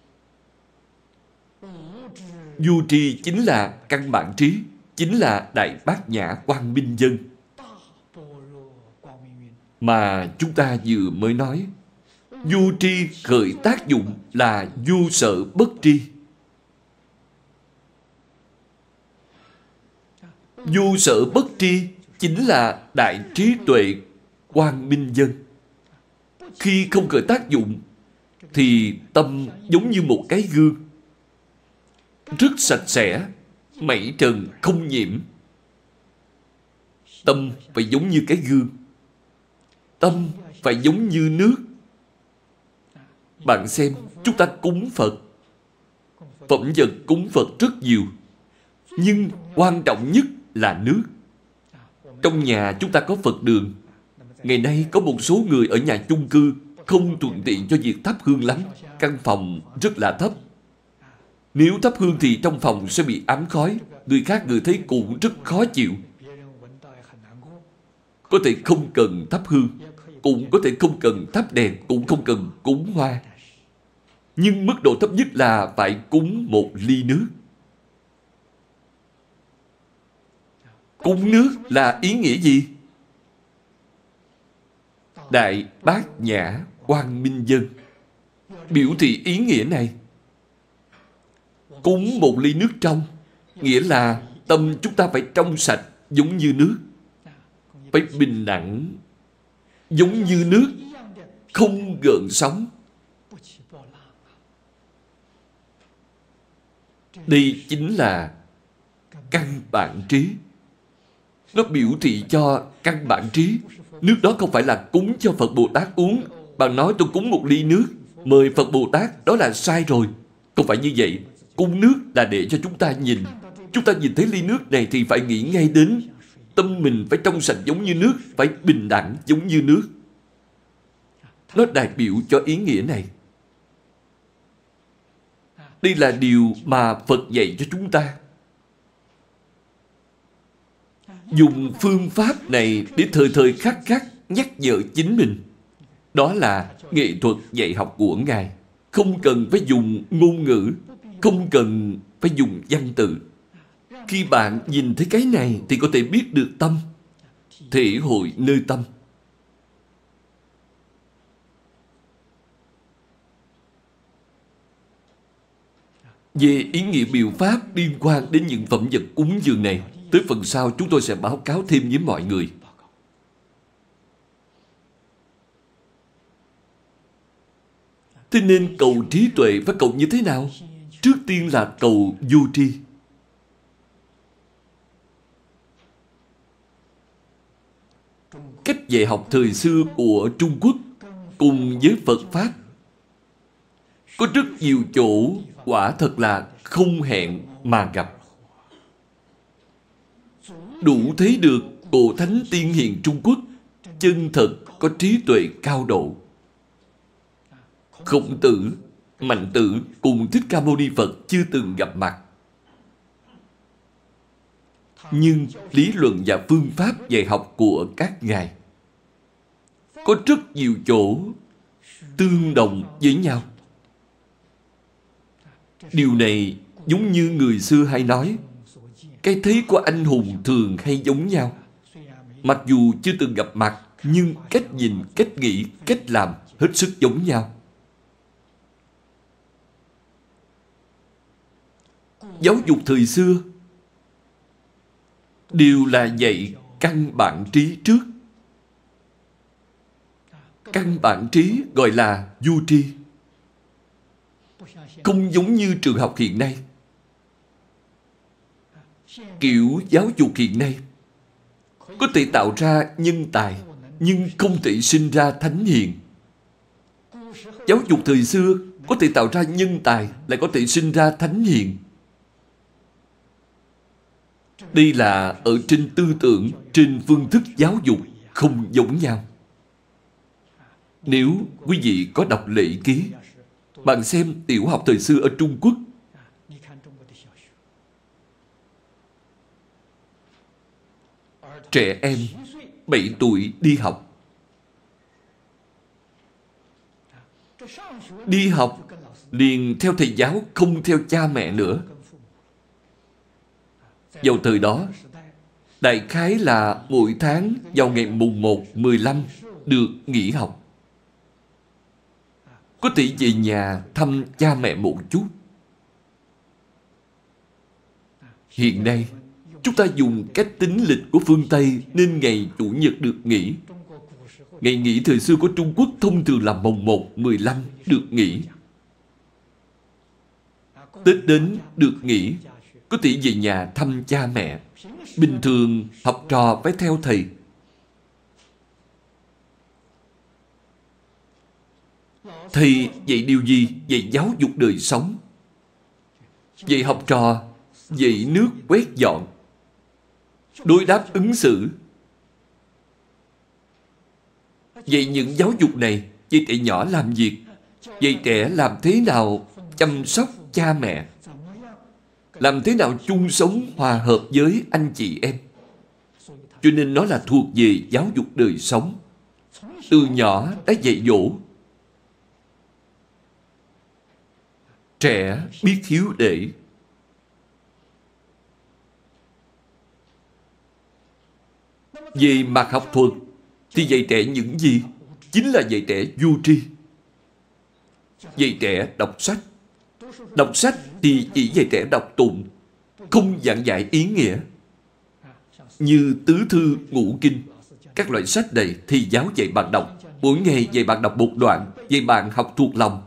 [SPEAKER 1] Vô tri chính là căn bản trí, chính là Đại Bát Nhã Quang Minh Dân mà chúng ta vừa mới nói. Vô tri khởi tác dụng là vô sở bất tri. Vô sở bất tri chính là đại trí tuệ quang minh dân. Khi không khởi tác dụng thì tâm giống như một cái gương, rất sạch sẽ, mảy trần không nhiễm. Tâm phải giống như cái gương, tâm phải giống như nước. Bạn xem, chúng ta cúng Phật, phẩm vật cúng Phật rất nhiều, nhưng quan trọng nhất là nước. Trong nhà chúng ta có Phật đường. Ngày nay có một số người ở nhà chung cư không thuận tiện cho việc thắp hương lắm, căn phòng rất là thấp. Nếu thắp hương thì trong phòng sẽ bị ám khói, người khác người thấy cũng rất khó chịu. Có thể không cần thắp hương, cũng có thể không cần thắp đèn, cũng không cần cúng hoa. Nhưng mức độ thấp nhất là phải cúng một ly nước. Cúng nước là ý nghĩa gì? Đại Bát Nhã Quang Minh Dân biểu thị ý nghĩa này. Cúng một ly nước trong, nghĩa là tâm chúng ta phải trong sạch giống như nước, phải bình đẳng giống như nước, không gợn sóng. Đây chính là căn bản trí. Nó biểu thị cho căn bản trí. Nước đó không phải là cúng cho Phật Bồ Tát uống. Bạn nói tôi cúng một ly nước mời Phật Bồ Tát, đó là sai rồi. Không phải như vậy. Cúng nước là để cho chúng ta nhìn. Chúng ta nhìn thấy ly nước này thì phải nghĩ ngay đến tâm mình phải trong sạch giống như nước, phải bình đẳng giống như nước. Nó đại biểu cho ý nghĩa này. Đây là điều mà Phật dạy cho chúng ta. Dùng phương pháp này để thời thời khắc khắc nhắc nhở chính mình. Đó là nghệ thuật dạy học của Ngài. Không cần phải dùng ngôn ngữ, không cần phải dùng văn tự. Khi bạn nhìn thấy cái này thì có thể biết được tâm, thể hội nơi tâm. Về ý nghĩa biểu pháp liên quan đến những phẩm vật cúng dường này, tới phần sau chúng tôi sẽ báo cáo thêm với mọi người. Thế nên cầu trí tuệ phải cầu như thế nào? Trước tiên là cầu vô tri. Cách dạy học thời xưa của Trung Quốc cùng với Phật Pháp có rất nhiều chỗ quả thật là không hẹn mà gặp. Đủ thấy được cổ thánh tiên hiền Trung Quốc chân thật có trí tuệ cao độ. Khổng Tử, Mạnh Tử cùng Thích Ca Mâu Ni Phật chưa từng gặp mặt. Nhưng lý luận và phương pháp dạy học của các ngài có rất nhiều chỗ tương đồng với nhau. Điều này giống như người xưa hay nói, cái thấy của anh hùng thường hay giống nhau. Mặc dù chưa từng gặp mặt, nhưng cách nhìn, cách nghĩ, cách làm hết sức giống nhau. Giáo dục thời xưa đều là dạy căn bản trí trước. Căn bản trí gọi là vô tri. Không giống như trường học hiện nay. Kiểu giáo dục hiện nay có thể tạo ra nhân tài, nhưng không thể sinh ra thánh hiền. Giáo dục thời xưa có thể tạo ra nhân tài, lại có thể sinh ra thánh hiền. Đây là ở trên tư tưởng, trên phương thức giáo dục không giống nhau. Nếu quý vị có đọc lễ ký, bạn xem tiểu học thời xưa ở Trung Quốc, trẻ em bảy tuổi đi học. Đi học liền theo thầy giáo, không theo cha mẹ nữa. Vào thời đó, đại khái là mỗi tháng vào ngày mùng một, mười lăm được nghỉ học. Có thể về nhà thăm cha mẹ một chút. Hiện nay, chúng ta dùng cách tính lịch của phương Tây nên ngày Chủ nhật được nghỉ. Ngày nghỉ thời xưa của Trung Quốc thông thường là mùng một, mười lăm được nghỉ. Tết đến được nghỉ, có thể về nhà thăm cha mẹ. Bình thường học trò phải theo thầy. Thầy dạy điều gì? Dạy giáo dục đời sống. Dạy học trò, dạy nước quét dọn, đối đáp ứng xử. Dạy những giáo dục này, dạy trẻ nhỏ làm việc, dạy trẻ làm thế nào chăm sóc cha mẹ, làm thế nào chung sống hòa hợp với anh chị em. Cho nên nó là thuộc về giáo dục đời sống. Từ nhỏ đã dạy dỗ trẻ biết hiếu để. Về mặt học thuật thì dạy trẻ những gì? Chính là dạy trẻ vô tri. Dạy trẻ đọc sách. Đọc sách thì chỉ dạy trẻ đọc tụng, không giảng dạy ý nghĩa. Như tứ thư ngũ kinh, các loại sách này thì giáo dạy bạn đọc. Mỗi ngày dạy bạn đọc một đoạn, dạy bạn học thuộc lòng.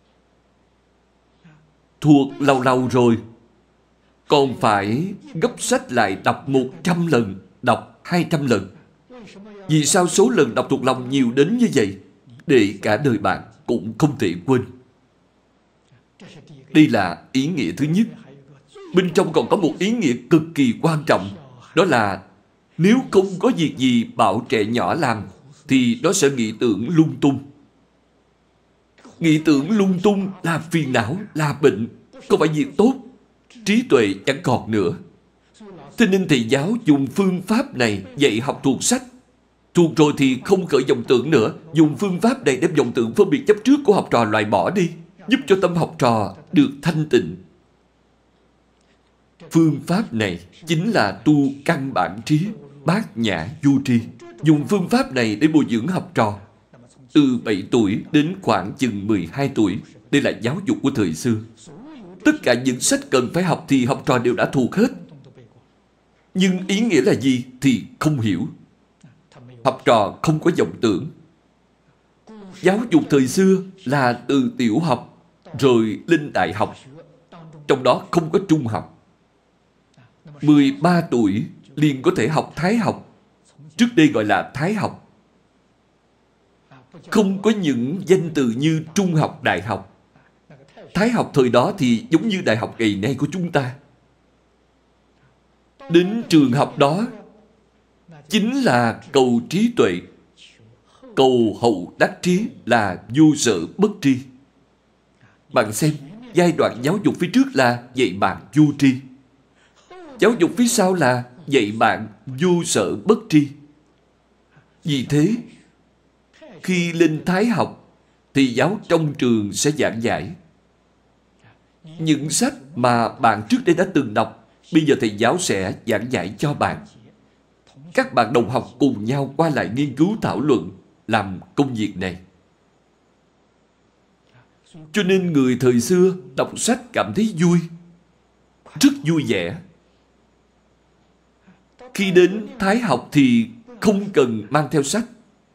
[SPEAKER 1] Thuộc lâu lâu rồi, còn phải gấp sách lại đọc một trăm lần, đọc hai trăm lần. Vì sao số lần đọc thuộc lòng nhiều đến như vậy? Để cả đời bạn cũng không thể quên. Đây là ý nghĩa thứ nhất. Bên trong còn có một ý nghĩa cực kỳ quan trọng. Đó là nếu không có việc gì bảo trẻ nhỏ làm thì nó sẽ nghĩ tưởng lung tung. Nghĩ tưởng lung tung là phiền não, là bệnh, không phải việc tốt. Trí tuệ chẳng còn nữa. Thế nên thầy giáo dùng phương pháp này dạy học thuộc sách. Thuộc rồi thì không khởi vọng tưởng nữa. Dùng phương pháp này đem vọng tưởng phân biệt chấp trước của học trò loại bỏ đi, giúp cho tâm học trò được thanh tịnh. Phương pháp này chính là tu căn bản trí, bát nhã vô tri. Dùng phương pháp này để bồi dưỡng học trò. Từ bảy tuổi đến khoảng chừng mười hai tuổi. Đây là giáo dục của thời xưa. Tất cả những sách cần phải học thì học trò đều đã thuộc hết. Nhưng ý nghĩa là gì thì không hiểu. Học trò không có vọng tưởng. Giáo dục thời xưa là từ tiểu học rồi lên đại học. Trong đó không có trung học. mười ba tuổi liền có thể học Thái học. Trước đây gọi là Thái học. Không có những danh từ như trung học, đại học. Thái học thời đó thì giống như đại học ngày nay của chúng ta. Đến trường học đó chính là cầu trí tuệ. Cầu hậu đắc trí là vô sở bất tri. Bạn xem, giai đoạn giáo dục phía trước là dạy bạn vô tri. Giáo dục phía sau là dạy bạn vô sở bất tri. Vì thế, khi lên Thái học thì giáo trong trường sẽ giảng giải. Những sách mà bạn trước đây đã từng đọc, bây giờ thầy giáo sẽ giảng giải cho bạn. Các bạn đồng học cùng nhau qua lại nghiên cứu thảo luận, làm công việc này. Cho nên người thời xưa đọc sách cảm thấy vui, rất vui vẻ. Khi đến Thái học thì không cần mang theo sách.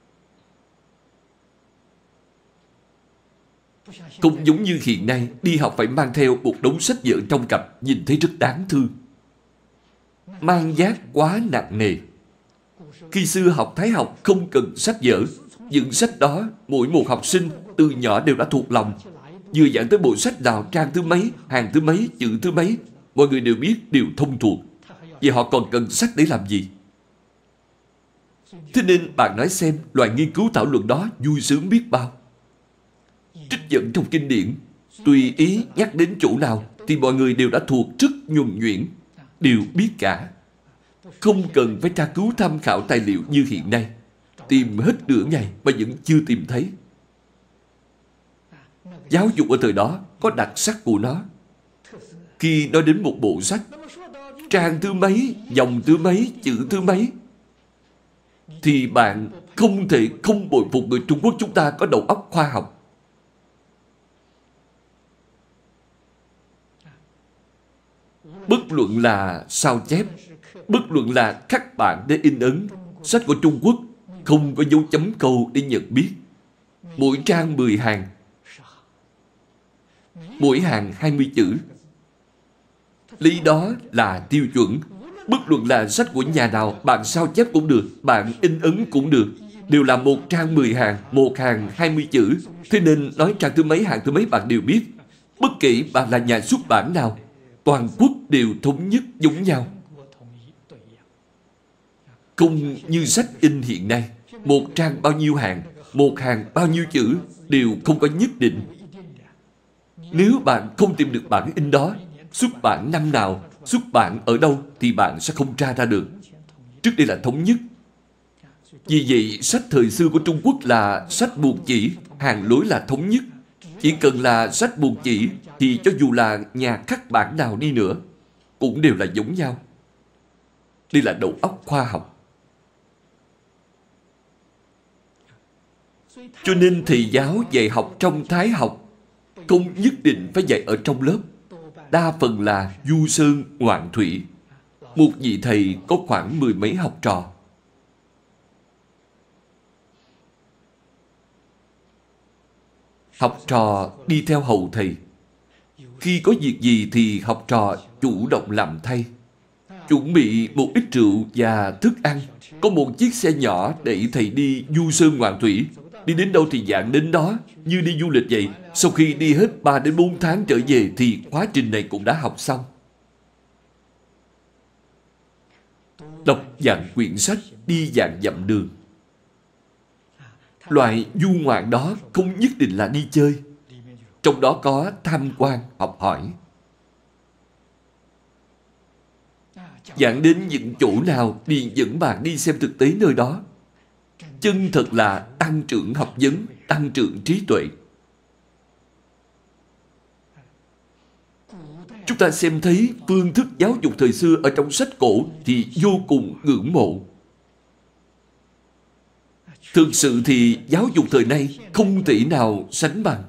[SPEAKER 1] Cũng giống như hiện nay, đi học phải mang theo một đống sách vở trong cặp, nhìn thấy rất đáng thương. Mang vác quá nặng nề. Khi xưa học Thái học không cần sách vở. Những sách đó, mỗi một học sinh từ nhỏ đều đã thuộc lòng. Vừa giảng tới bộ sách nào, trang thứ mấy, hàng thứ mấy, chữ thứ mấy, mọi người đều biết, đều thông thuộc. Vậy họ còn cần sách để làm gì? Thế nên bạn nói xem, loại nghiên cứu thảo luận đó vui sướng biết bao. Trích dẫn trong kinh điển, tùy ý nhắc đến chỗ nào thì mọi người đều đã thuộc rất nhuần nhuyễn, đều biết cả. Không cần phải tra cứu tham khảo tài liệu như hiện nay. Tìm hết nửa ngày mà vẫn chưa tìm thấy. Giáo dục ở thời đó có đặc sắc của nó. Khi nói đến một bộ sách, trang thứ mấy, dòng thứ mấy, chữ thứ mấy, thì bạn không thể không bội phục người Trung Quốc chúng ta có đầu óc khoa học. Bất luận là sao chép, bất luận là khắc bản để in ấn, sách của Trung Quốc không có dấu chấm câu để nhận biết. Mỗi trang mười hàng, mỗi hàng hai mươi chữ. Lý đó là tiêu chuẩn. Bất luận là sách của nhà nào, bạn sao chép cũng được, bạn in ấn cũng được. Đều là một trang mười hàng, một hàng hai mươi chữ. Thế nên nói trang thứ mấy, hàng thứ mấy bạn đều biết. Bất kể bạn là nhà xuất bản nào, toàn quốc đều thống nhất giống nhau. Không như sách in hiện nay, một trang bao nhiêu hàng, một hàng bao nhiêu chữ đều không có nhất định. Nếu bạn không tìm được bản in đó, xuất bản năm nào, xuất bản ở đâu thì bạn sẽ không tra ra được. Trước đây là thống nhất. Vì vậy, sách thời xưa của Trung Quốc là sách buồn chỉ, hàng lối là thống nhất. Chỉ cần là sách buồn chỉ thì cho dù là nhà khắc bản nào đi nữa cũng đều là giống nhau. Đây là đầu óc khoa học. Cho nên thầy giáo dạy học trong Thái học không nhất định phải dạy ở trong lớp. Đa phần là du sơn ngoạn thủy. Một vị thầy có khoảng mười mấy học trò. Học trò đi theo hầu thầy. Khi có việc gì thì học trò chủ động làm thay. Chuẩn bị một ít rượu và thức ăn. Có một chiếc xe nhỏ đẩy thầy đi du sơn ngoạn thủy. Đi đến đâu thì dạng đến đó, như đi du lịch vậy. Sau khi đi hết ba đến bốn tháng trở về thì quá trình này cũng đã học xong. Đọc dạng quyển sách, đi dạng dặm đường. Loại du ngoạn đó không nhất định là đi chơi. Trong đó có tham quan, học hỏi. Giảng đến những chỗ nào thì dẫn bạn đi xem thực tế nơi đó. Chân thật là tăng trưởng học vấn, tăng trưởng trí tuệ. Chúng ta xem thấy phương thức giáo dục thời xưa ở trong sách cổ thì vô cùng ngưỡng mộ. Thực sự thì giáo dục thời nay không thể nào sánh bằng.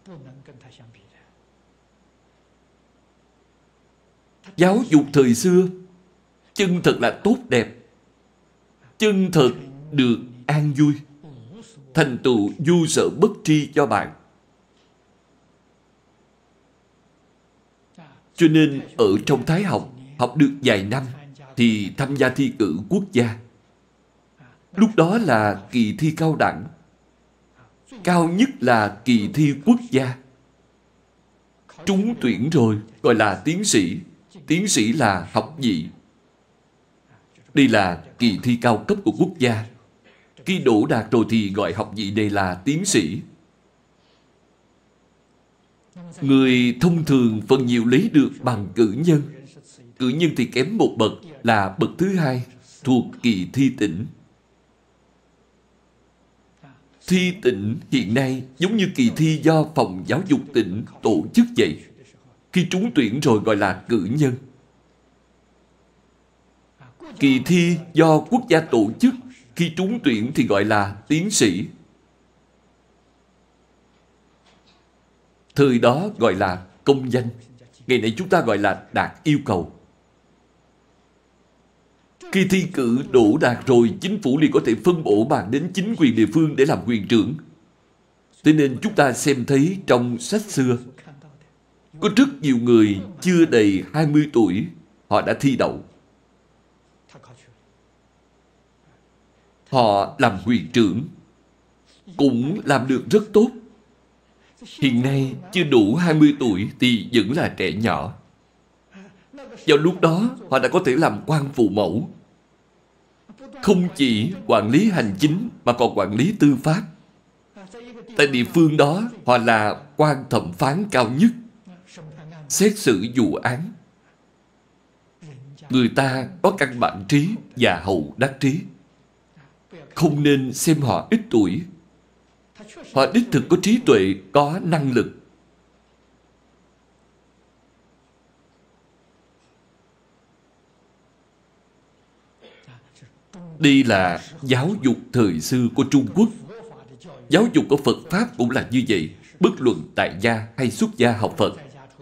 [SPEAKER 1] Giáo dục thời xưa chân thật là tốt đẹp, chân thật được an vui, thành tựu vô sở bất tri cho bạn. Cho nên ở trong Thái học, học được vài năm thì tham gia thi cử quốc gia. Lúc đó là kỳ thi cao đẳng. Cao nhất là kỳ thi quốc gia. Trúng tuyển rồi gọi là tiến sĩ. Tiến sĩ là học vị. Đây là kỳ thi cao cấp của quốc gia. Khi đỗ đạt rồi thì gọi học vị này là tiến sĩ. Người thông thường phần nhiều lấy được bằng cử nhân. Cử nhân thì kém một bậc là bậc thứ hai, thuộc kỳ thi tỉnh. Thi tỉnh hiện nay giống như kỳ thi do phòng giáo dục tỉnh tổ chức vậy. Khi trúng tuyển rồi gọi là cử nhân. Kỳ thi do quốc gia tổ chức, khi trúng tuyển thì gọi là tiến sĩ. Thời đó gọi là công danh. Ngày nay chúng ta gọi là đạt yêu cầu. Khi thi cử đỗ đạt rồi, chính phủ liền có thể phân bổ bạn đến chính quyền địa phương để làm quyền trưởng. Thế nên chúng ta xem thấy trong sách xưa, có rất nhiều người chưa đầy hai mươi tuổi, họ đã thi đậu. Họ làm huyện trưởng, cũng làm được rất tốt. Hiện nay chưa đủ hai mươi tuổi thì vẫn là trẻ nhỏ. Vào lúc đó họ đã có thể làm quan phụ mẫu. Không chỉ quản lý hành chính mà còn quản lý tư pháp. Tại địa phương đó họ là quan thẩm phán cao nhất, xét xử vụ án. Người ta có căn bản trí và hậu đắc trí. Không nên xem họ ít tuổi. Họ đích thực có trí tuệ, có năng lực. Đây là giáo dục thời xưa của Trung Quốc. Giáo dục của Phật Pháp cũng là như vậy. Bất luận tại gia hay xuất gia học Phật,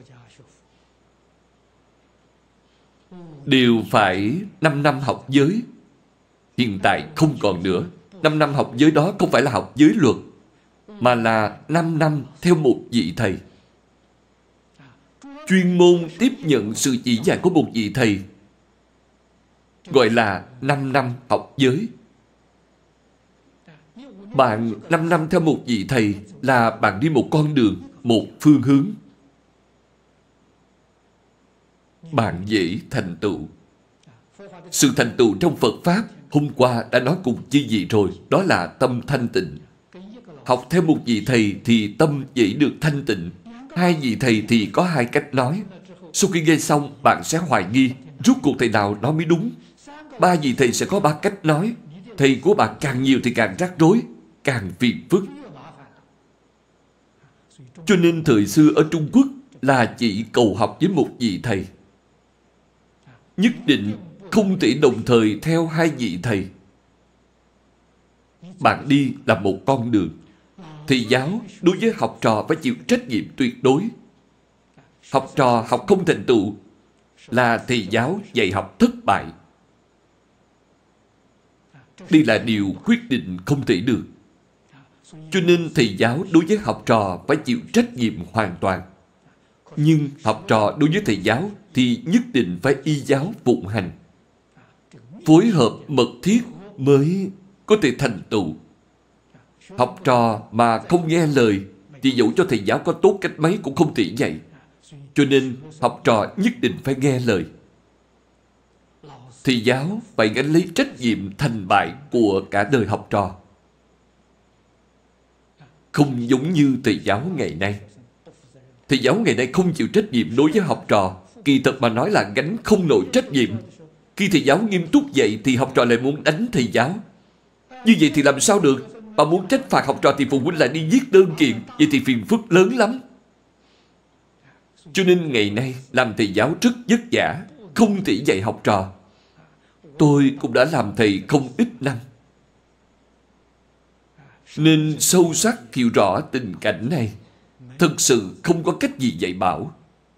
[SPEAKER 1] đều phải năm năm học giới. Hiện tại không còn nữa. năm năm học giới đó không phải là học giới luật, mà là năm năm theo một vị thầy. Chuyên môn tiếp nhận sự chỉ dạy của một vị thầy, gọi là năm năm học giới. Bạn năm năm theo một vị thầy là bạn đi một con đường, một phương hướng. Bạn dễ thành tựu. Sự thành tựu trong Phật Pháp hôm qua đã nói cùng chư vị rồi, đó là tâm thanh tịnh. Học theo một vị thầy thì tâm dễ được thanh tịnh. Hai vị thầy thì có hai cách nói. Sau khi nghe xong, bạn sẽ hoài nghi rốt cuộc thầy nào nói mới đúng. Ba vị thầy sẽ có ba cách nói. Thầy của bạn càng nhiều thì càng rắc rối, càng phiền phức. Cho nên thời xưa ở Trung Quốc là chỉ cầu học với một vị thầy. Nhất định không thể đồng thời theo hai vị thầy. Bạn đi là một con đường. Thầy giáo đối với học trò phải chịu trách nhiệm tuyệt đối. Học trò học không thành tựu là thầy giáo dạy học thất bại. Đây là điều quyết định không thể được. Cho nên thầy giáo đối với học trò phải chịu trách nhiệm hoàn toàn. Nhưng học trò đối với thầy giáo thì nhất định phải y giáo phụng hành. Phối hợp mật thiết mới có thể thành tựu. Học trò mà không nghe lời thì dẫu cho thầy giáo có tốt cách mấy cũng không thể dạy. Cho nên học trò nhất định phải nghe lời. Thầy giáo phải gánh lấy trách nhiệm thành bại của cả đời học trò. Không giống như thầy giáo ngày nay. Thầy giáo ngày nay không chịu trách nhiệm đối với học trò. Kỳ thật mà nói là gánh không nổi trách nhiệm. Khi thầy giáo nghiêm túc dạy thì học trò lại muốn đánh thầy giáo. Như vậy thì làm sao được? Mà muốn trách phạt học trò thì phụ huynh lại đi viết đơn kiện. Vậy thì phiền phức lớn lắm. Cho nên ngày nay làm thầy giáo rất vất vả, không thể dạy học trò. Tôi cũng đã làm thầy không ít năm, nên sâu sắc hiểu rõ tình cảnh này. Thực sự không có cách gì dạy bảo.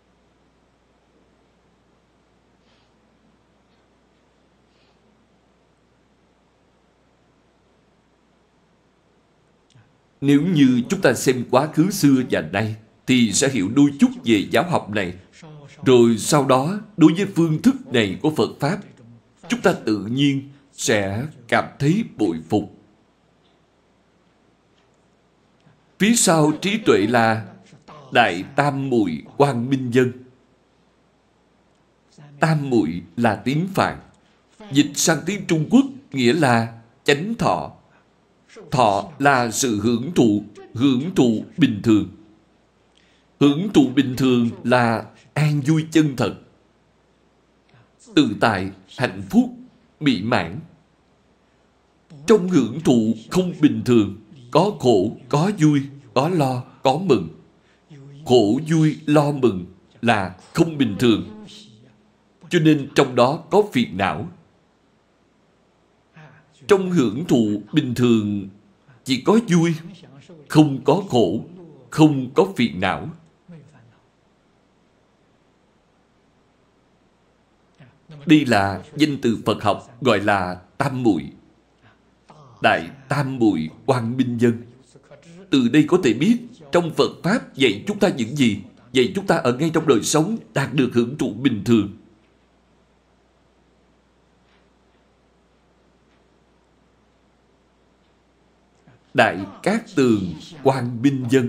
[SPEAKER 1] Nếu như chúng ta xem quá khứ xưa và nay thì sẽ hiểu đôi chút về giáo học này. Rồi sau đó đối với phương thức này của Phật Pháp, chúng ta tự nhiên sẽ cảm thấy bội phục. Phía sau trí tuệ là Đại Tam Muội Quang Minh Dân. Tam Muội là tiếng Phạn, dịch sang tiếng Trung Quốc nghĩa là chánh thọ. Thọ là sự hưởng thụ, hưởng thụ bình thường. Hưởng thụ bình thường là an vui chân thật, tự tại, hạnh phúc, mỹ mãn. Trong hưởng thụ không bình thường, có khổ, có vui, có lo, có mừng. Khổ, vui, lo, mừng là không bình thường. Cho nên trong đó có phiền não. Trong hưởng thụ bình thường chỉ có vui, không có khổ, không có phiền não. Đây là danh từ Phật học gọi là Tam Muội. Đại Tam Muội Quang Minh Dân. Từ đây có thể biết trong Phật Pháp dạy chúng ta những gì, dạy chúng ta ở ngay trong đời sống đạt được hưởng thụ bình thường. Đại Cát Tường Quang Minh Dân.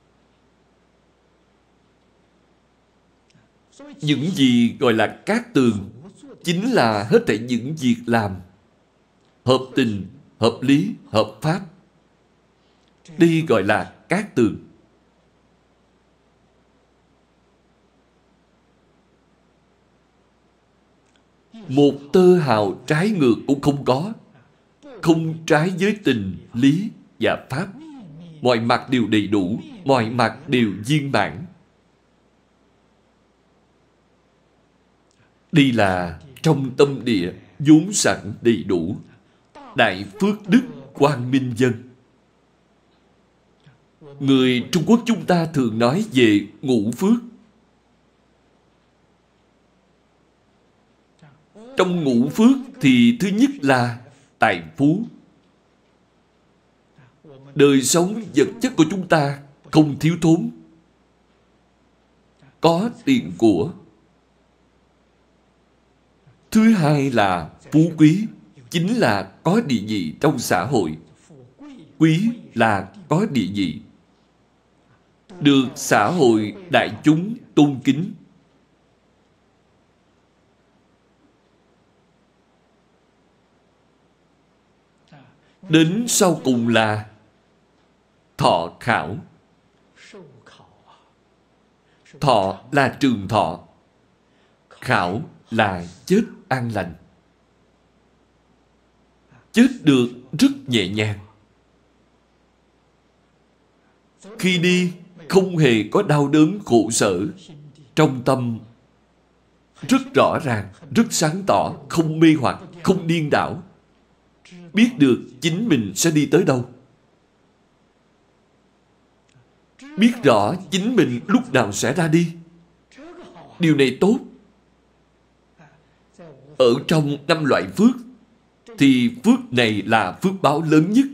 [SPEAKER 1] Những gì gọi là cát tường chính là hết thảy những việc làm hợp tình, hợp lý, hợp pháp. Đây gọi là cát tường. Một tơ hào trái ngược cũng không có. Không trái với tình, lý và pháp. Mọi mặt đều đầy đủ, mọi mặt đều viên mãn. Đây là trong tâm địa vốn sẵn đầy đủ. Đại Phước Đức Quang Minh Dân. Người Trung Quốc chúng ta thường nói về ngũ phước. Trong ngũ phước thì thứ nhất là tài phú. Đời sống vật chất của chúng ta không thiếu thốn, có tiền của. Thứ hai là phú quý, chính là có địa vị trong xã hội. Quý là có địa vị, được xã hội đại chúng tôn kính. Đến sau cùng là thọ khảo. Thọ là trường thọ. khảo là chết an lành. Chết được rất nhẹ nhàng. Khi đi không hề có đau đớn khổ sở. Trong tâm rất rõ ràng, rất sáng tỏ, không mê hoặc, không điên đảo. Biết được chính mình sẽ đi tới đâu. Biết rõ chính mình lúc nào sẽ ra đi. Điều này tốt. Ở trong năm loại phước thì phước này là phước báo lớn nhất.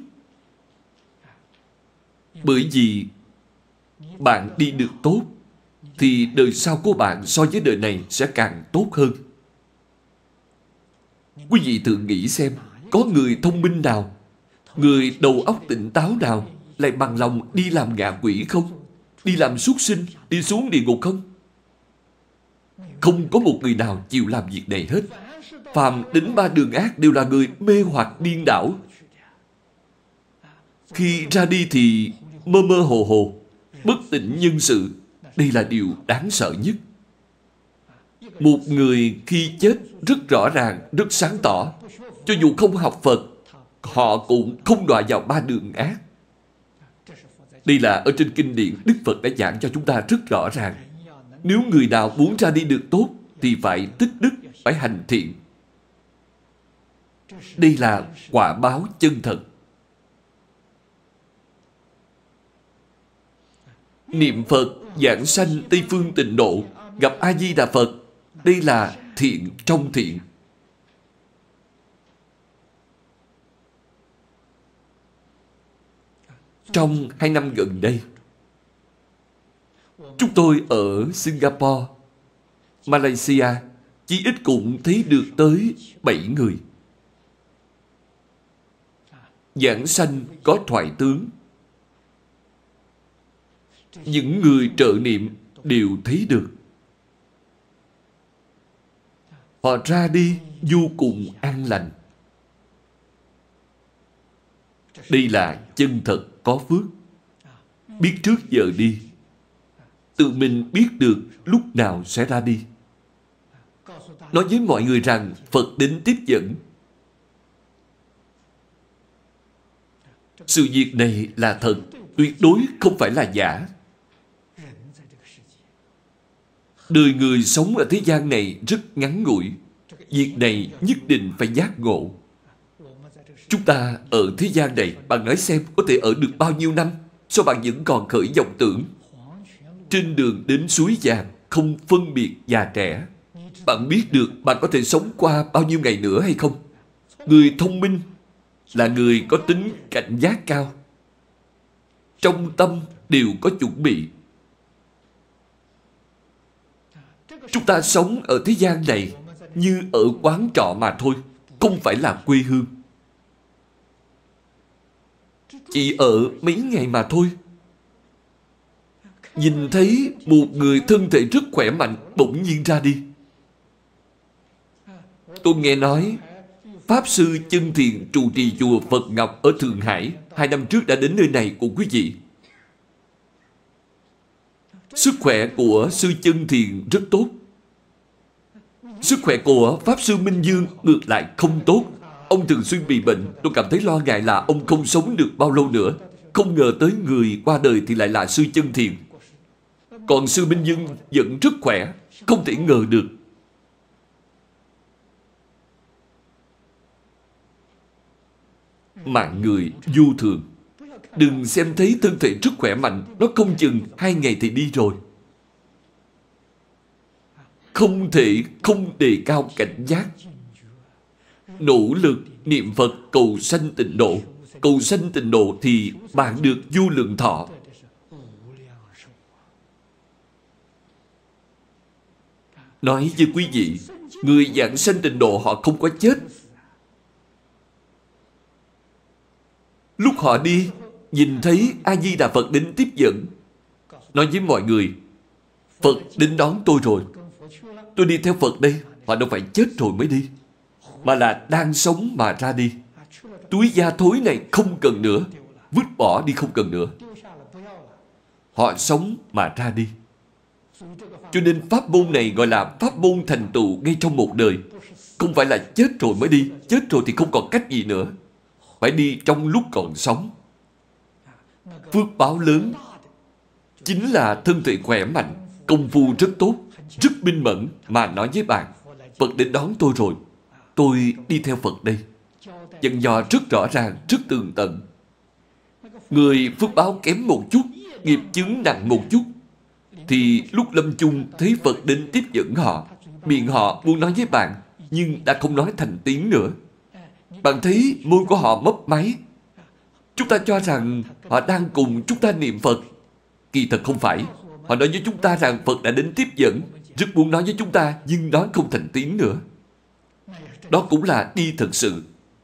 [SPEAKER 1] Bởi vì bạn đi được tốt thì đời sau của bạn so với đời này sẽ càng tốt hơn. Quý vị thử nghĩ xem, có người thông minh nào, người đầu óc tỉnh táo nào lại bằng lòng đi làm ngạ quỷ không? Đi làm súc sinh, đi xuống địa ngục không? Không có một người nào chịu làm việc này hết. Phàm đến ba đường ác đều là người mê hoặc điên đảo. Khi ra đi thì mơ mơ hồ hồ, bất tỉnh nhân sự. Đây là điều đáng sợ nhất. Một người khi chết rất rõ ràng, rất sáng tỏ. Cho dù không học Phật, họ cũng không đọa vào ba đường ác. Đây là ở trên kinh điển Đức Phật đã giảng cho chúng ta rất rõ ràng. Nếu người nào muốn ra đi được tốt thì phải tích đức, phải hành thiện. Đây là quả báo chân thật. Niệm Phật, giảng sanh Tây Phương Tịnh Độ, gặp A-di-đà Phật. Đây là thiện trong thiện. Trong hai năm gần đây, chúng tôi ở Singapore, Malaysia, chí ít cũng thấy được tới bảy người. Giảng sanh có thoại tướng. Những người trợ niệm đều thấy được. Họ ra đi vô cùng an lành. Đây là chân thật có phước. Biết trước giờ đi. Tự mình biết được lúc nào sẽ ra đi. Nói với mọi người rằng Phật đến tiếp dẫn. Sự việc này là thật, tuyệt đối không phải là giả. Đời người sống ở thế gian này rất ngắn ngủi. Việc này nhất định phải giác ngộ. Chúng ta ở thế gian này, bạn nói xem có thể ở được bao nhiêu năm? Sao bạn vẫn còn khởi vọng tưởng? Trên đường đến suối vàng, không phân biệt già trẻ. Bạn biết được bạn có thể sống qua bao nhiêu ngày nữa hay không? Người thông minh là người có tính cảnh giác cao. Trong tâm đều có chuẩn bị. Chúng ta sống ở thế gian này như ở quán trọ mà thôi, không phải là quê hương. Chỉ ở mấy ngày mà thôi. Nhìn thấy một người thân thể rất khỏe mạnh bỗng nhiên ra đi. Tôi nghe nói Pháp Sư Chân Thiền trụ trì chùa Phật Ngọc ở Thượng Hải hai năm trước đã đến nơi này của quý vị. Sức khỏe của Sư Chân Thiền rất tốt. Sức khỏe của Pháp Sư Minh Dương ngược lại không tốt. Ông thường xuyên bị bệnh. Tôi cảm thấy lo ngại là ông không sống được bao lâu nữa. Không ngờ tới người qua đời thì lại là Sư Chân Thiền. Còn Sư Minh Dương vẫn rất khỏe. Không thể ngờ được. Mạng người vô thường. Đừng xem thấy thân thể rất khỏe mạnh. Nó không chừng hai ngày thì đi rồi. Không thể không đề cao cảnh giác. Nỗ lực niệm Phật cầu sanh tịnh độ. Cầu sanh tịnh độ thì bạn được vô lượng thọ. Nói với quý vị, người giảng sanh tịnh độ họ không có chết. Lúc họ đi, nhìn thấy A-di-đà Phật đến tiếp dẫn. Nói với mọi người, Phật đến đón tôi rồi. Tôi đi theo Phật đây. Họ đâu phải chết rồi mới đi, mà là đang sống mà ra đi. Túi da thối này không cần nữa, vứt bỏ đi không cần nữa. Họ sống mà ra đi. Cho nên pháp môn này gọi là pháp môn thành tựu ngay trong một đời. Không phải là chết rồi mới đi. Chết rồi thì không còn cách gì nữa. Phải đi trong lúc còn sống. Phước báo lớn chính là thân thể khỏe mạnh, công phu rất tốt, rất minh mẫn mà nói với bạn: Phật đến đón tôi rồi, tôi đi theo Phật đây. Dặn dò rất rõ ràng, rất tường tận. Người phước báo kém một chút, nghiệp chướng nặng một chút, thì lúc lâm chung thấy Phật đến tiếp dẫn họ, miệng họ muốn nói với bạn, nhưng đã không nói thành tiếng nữa. Bạn thấy môi của họ mấp máy. Chúng ta cho rằng họ đang cùng chúng ta niệm Phật. Kỳ thật không phải. Họ nói với chúng ta rằng Phật đã đến tiếp dẫn, rất muốn nói với chúng ta, nhưng nói không thành tiếng nữa. Đó cũng là đi thật sự.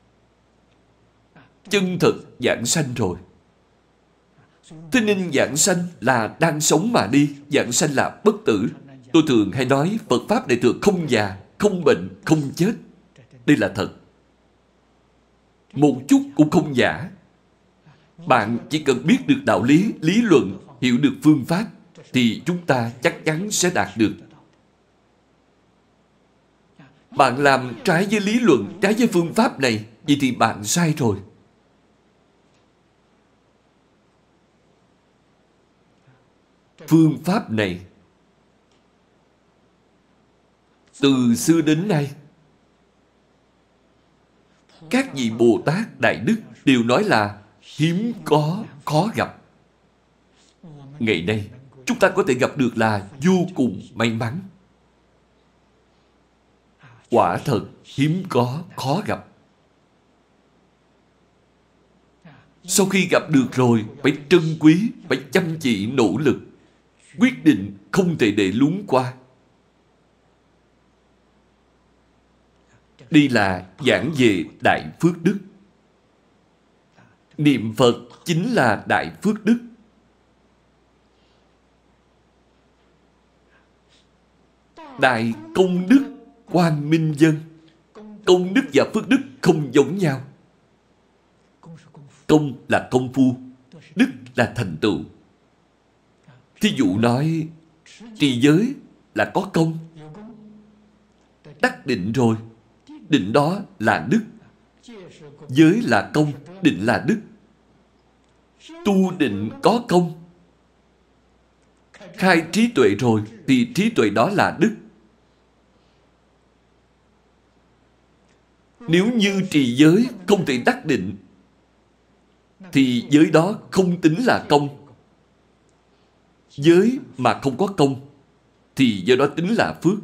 [SPEAKER 1] Chân thật giảng sanh rồi. Thế nên giảng sanh là đang sống mà đi. Giảng sanh là bất tử. Tôi thường hay nói Phật Pháp Đại Thừa không già, không bệnh, không chết. Đây là thật. Một chút cũng không giả. Bạn chỉ cần biết được đạo lý, lý luận, hiểu được phương pháp, thì chúng ta chắc chắn sẽ đạt được. Bạn làm trái với lý luận, trái với phương pháp này, vậy thì bạn sai rồi. Phương pháp này từ xưa đến nay, các vị Bồ Tát Đại Đức đều nói là hiếm có, khó gặp. Ngày nay, chúng ta có thể gặp được là vô cùng may mắn. Quả thật hiếm có, khó gặp. Sau khi gặp được rồi, phải trân quý, phải chăm chỉ nỗ lực, quyết định không thể để luống qua. Đây là giảng về Đại Phước Đức. Niệm Phật chính là Đại Phước Đức. Đại công đức quang minh dân. Công đức và phước đức không giống nhau. Công là công phu, đức là thành tựu. Thí dụ nói trì giới là có công, đắc định rồi, định đó là đức. Giới là công, định là đức. Tu định có công, khai trí tuệ rồi thì trí tuệ đó là đức. Nếu như trì giới không thể đắc định, thì giới đó không tính là công. Giới mà không có công, thì do đó tính là phước.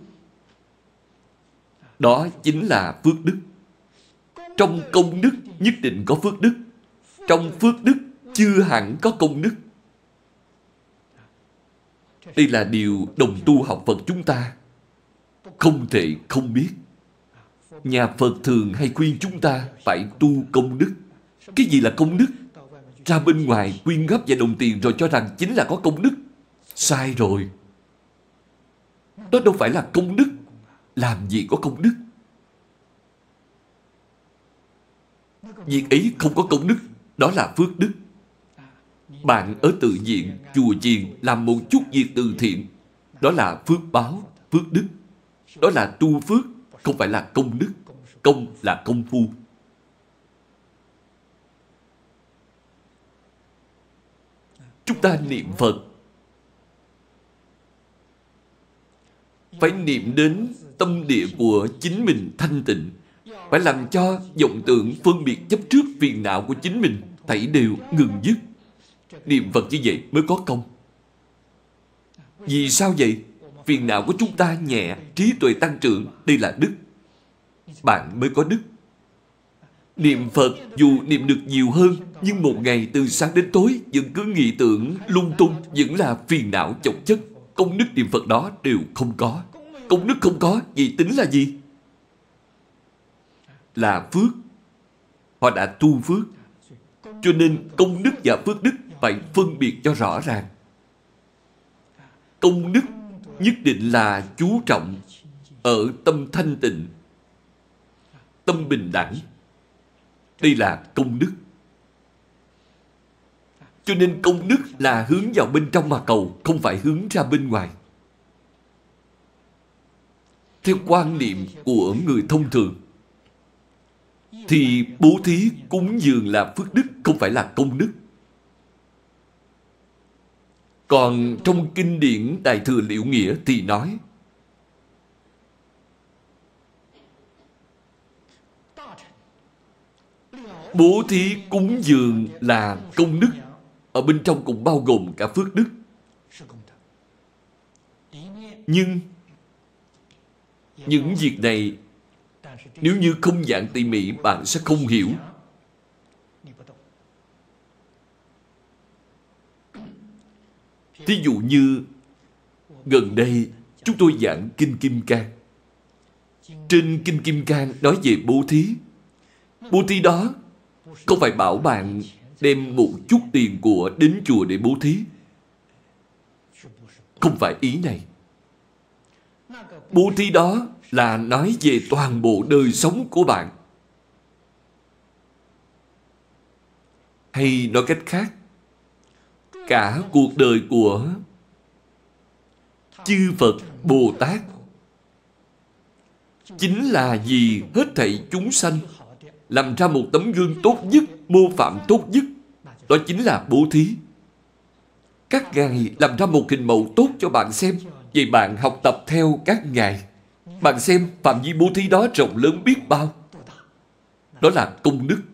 [SPEAKER 1] Đó chính là phước đức. Trong công đức nhất định có phước đức. Trong phước đức chưa hẳn có công đức. Đây là điều đồng tu học Phật chúng ta không thể không biết. Nhà Phật thường hay khuyên chúng ta phải tu công đức. Cái gì là công đức? Ra bên ngoài quyên góp và đồng tiền rồi cho rằng chính là có công đức. Sai rồi. Đó đâu phải là công đức. Làm gì có công đức? Việc ấy không có công đức. Đó là phước đức. Bạn ở tự viện, chùa chiền làm một chút việc từ thiện, đó là phước báo, phước đức. Đó là tu phước, không phải là công đức. Công là công phu. Chúng ta niệm Phật phải niệm đến tâm địa của chính mình thanh tịnh. Phải làm cho vọng tưởng phân biệt chấp trước phiền não của chính mình thảy đều ngừng dứt. Niệm Phật như vậy mới có công. Vì sao vậy? Phiền não của chúng ta nhẹ, trí tuệ tăng trưởng. Đây là đức. Bạn mới có đức. Niệm Phật dù niệm được nhiều hơn, nhưng một ngày từ sáng đến tối vẫn cứ nghĩ tưởng lung tung, vẫn là phiền não chồng chất. Công đức niệm Phật đó đều không có. Công đức không có, vậy tính là gì? Là phước. Họ đã tu phước. Cho nên công đức và phước đức phải phân biệt cho rõ ràng. Công đức nhất định là chú trọng ở tâm thanh tịnh, tâm bình đẳng. Đây là công đức. Cho nên công đức là hướng vào bên trong mà cầu, không phải hướng ra bên ngoài. theo quan niệm của người thông thường, thì bố thí cúng dường là phước đức, không phải là công đức. Còn trong kinh điển Đại Thừa Liễu Nghĩa thì nói bố thí cúng dường là công đức, ở bên trong cũng bao gồm cả phước đức. Nhưng những việc này nếu như không giảng tỉ mỉ, bạn sẽ không hiểu. Thí dụ như gần đây chúng tôi giảng Kinh Kim Cang. Trên Kinh Kim Cang nói về bố thí. Bố thí đó không phải bảo bạn đem một chút tiền của đến chùa để bố thí. Không phải ý này. Bố thí đó là nói về toàn bộ đời sống của bạn. Hay nói cách khác, cả cuộc đời của chư Phật Bồ Tát chính là vì hết thảy chúng sanh làm ra một tấm gương tốt nhất, mô phạm tốt nhất. Đó chính là bố thí. Các ngài làm ra một hình mẫu tốt cho bạn xem. Vậy bạn học tập theo các ngài. Bạn xem phạm vi bố thí đó rộng lớn biết bao. Đó là công đức.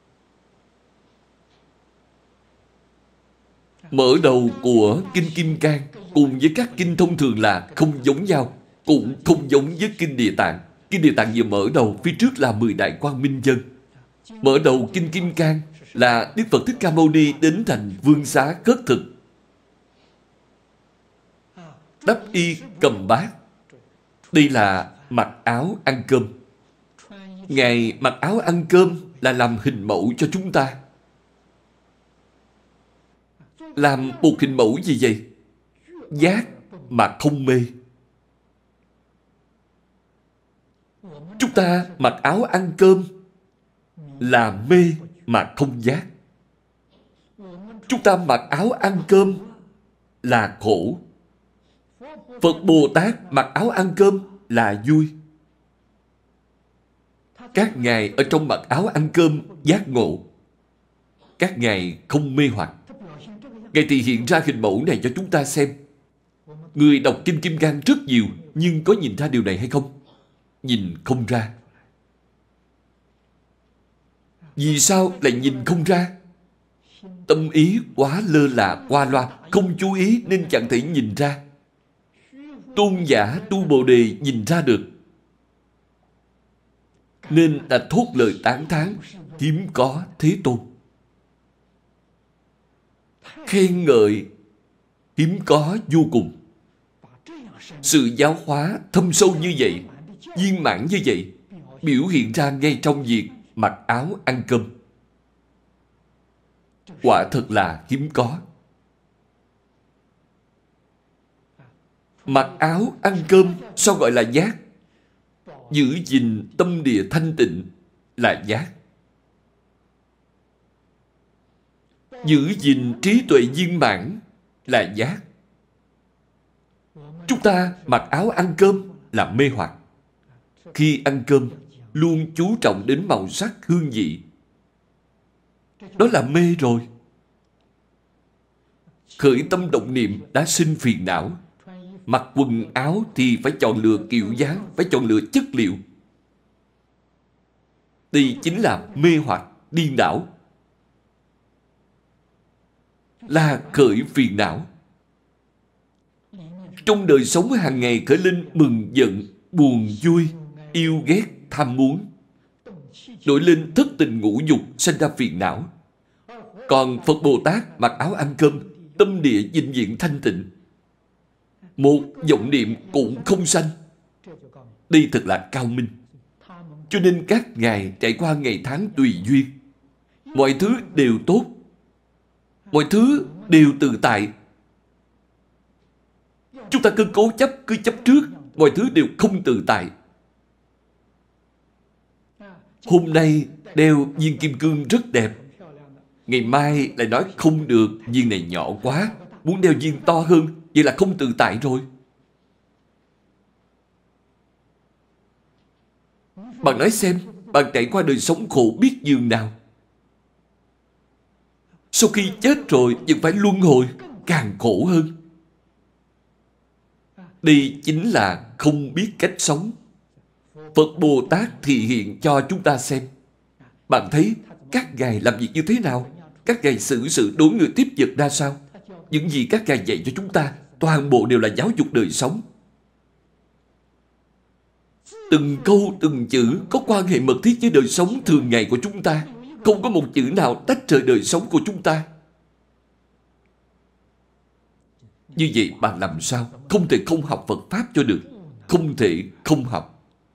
[SPEAKER 1] Mở đầu của Kinh Kim Cang cùng với các kinh thông thường là không giống nhau, cũng không giống với Kinh Địa Tạng. Kinh Địa Tạng vừa mở đầu, phía trước là mười đại quang minh dân. Mở đầu Kinh Kim Cang là Đức Phật Thích Ca Mâu Ni đến thành Vương Xá khất thực, đắp y cầm bát. Đây là mặc áo ăn cơm. Ngài mặc áo ăn cơm là làm hình mẫu cho chúng ta. Làm một hình mẫu gì vậy? Giác mà không mê. Chúng ta mặc áo ăn cơm là mê mà không giác. Chúng ta mặc áo ăn cơm là khổ. Phật Bồ Tát mặc áo ăn cơm là vui. Các ngài ở trong mặc áo ăn cơm giác ngộ. Các ngài không mê hoặc. Ngài thì hiện ra hình mẫu này cho chúng ta xem. Người đọc Kinh Kim Cang rất nhiều, nhưng có nhìn ra điều này hay không? Nhìn không ra. Vì sao lại nhìn không ra? Tâm ý quá lơ là qua loa, không chú ý nên chẳng thể nhìn ra. Tôn giả tu Bồ Đề nhìn ra được, nên đã thốt lời tán thán hiếm có Thế Tôn. Khen ngợi hiếm có vô cùng. Sự giáo hóa thâm sâu như vậy, viên mãn như vậy, biểu hiện ra ngay trong việc mặc áo ăn cơm. Quả thật là hiếm có. Mặc áo ăn cơm sao gọi là giác? Giữ gìn tâm địa thanh tịnh là giác. Giữ gìn trí tuệ viên mãn là giác. Chúng ta mặc áo ăn cơm là mê hoặc. Khi ăn cơm luôn chú trọng đến màu sắc hương vị, đó là mê rồi. Khởi tâm động niệm đã sinh phiền não. Mặc quần áo thì phải chọn lựa kiểu dáng, phải chọn lựa chất liệu. Đây chính là mê hoặc, điên đảo, là khởi phiền não. Trong đời sống hàng ngày khởi lên mừng giận, buồn vui, yêu ghét, tham muốn, nổi lên thất tình ngũ dục, sinh ra phiền não. Còn Phật Bồ Tát mặc áo ăn cơm, tâm địa vĩnh viễn thanh tịnh, một vọng niệm cũng không sanh. Đây thật là cao minh. Cho nên các ngài trải qua ngày tháng tùy duyên, mọi thứ đều tốt, mọi thứ đều tự tại. Chúng ta cứ cố chấp, cứ chấp trước, mọi thứ đều không tự tại. Hôm nay đeo viên kim cương rất đẹp, ngày mai lại nói không được, viên này nhỏ quá, muốn đeo viên to hơn, vậy là không tự tại rồi. Bạn nói xem, bạn trải qua đời sống khổ biết nhường nào. Sau khi chết rồi vẫn phải luân hồi, càng khổ hơn. Đây chính là không biết cách sống. Phật Bồ Tát thị hiện cho chúng ta xem. Bạn thấy các ngài làm việc như thế nào? Các ngài xử sự đối người tiếp vật ra sao? Những gì các ngài dạy cho chúng ta toàn bộ đều là giáo dục đời sống. Từng câu từng chữ có quan hệ mật thiết với đời sống thường ngày của chúng ta. Không có một chữ nào tách rời đời sống của chúng ta. Như vậy bạn làm sao không thể không học Phật Pháp cho được? Không thể không học.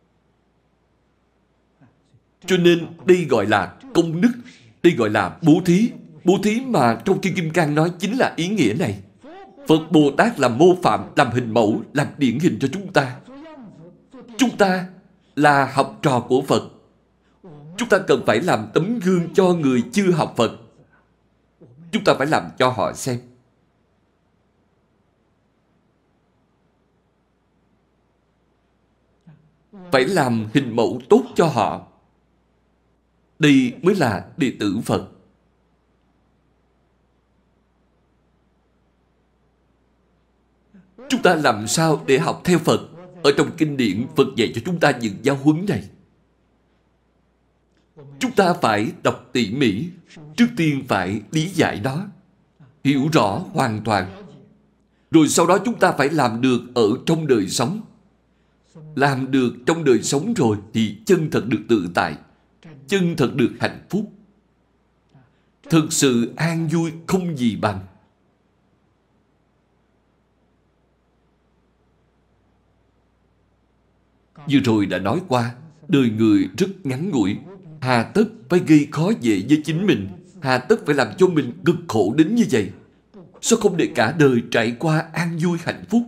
[SPEAKER 1] Cho nên đây gọi là công đức. Đây gọi là bố thí. Bố thí mà trong Kinh Kim Cang nói chính là ý nghĩa này. Phật Bồ Tát làm mô phạm, làm hình mẫu, làm điển hình cho chúng ta. Chúng ta là học trò của Phật. Chúng ta cần phải làm tấm gương cho người chưa học Phật. Chúng ta phải làm cho họ xem. Phải làm hình mẫu tốt cho họ. Đây mới là đệ tử Phật. Chúng ta làm sao để học theo Phật? Ở trong kinh điển, Phật dạy cho chúng ta những giáo huấn này. Chúng ta phải đọc tỉ mỉ. Trước tiên phải lý giải nó, hiểu rõ hoàn toàn. Rồi sau đó chúng ta phải làm được ở trong đời sống. Làm được trong đời sống rồi thì chân thật được tự tại, chân thật được hạnh phúc. Thực sự an vui không gì bằng. Vừa rồi đã nói qua, đời người rất ngắn ngủi. Hà tất phải gây khó dễ với chính mình? Hà tất phải làm cho mình cực khổ đến như vậy? Sao không để cả đời trải qua an vui hạnh phúc?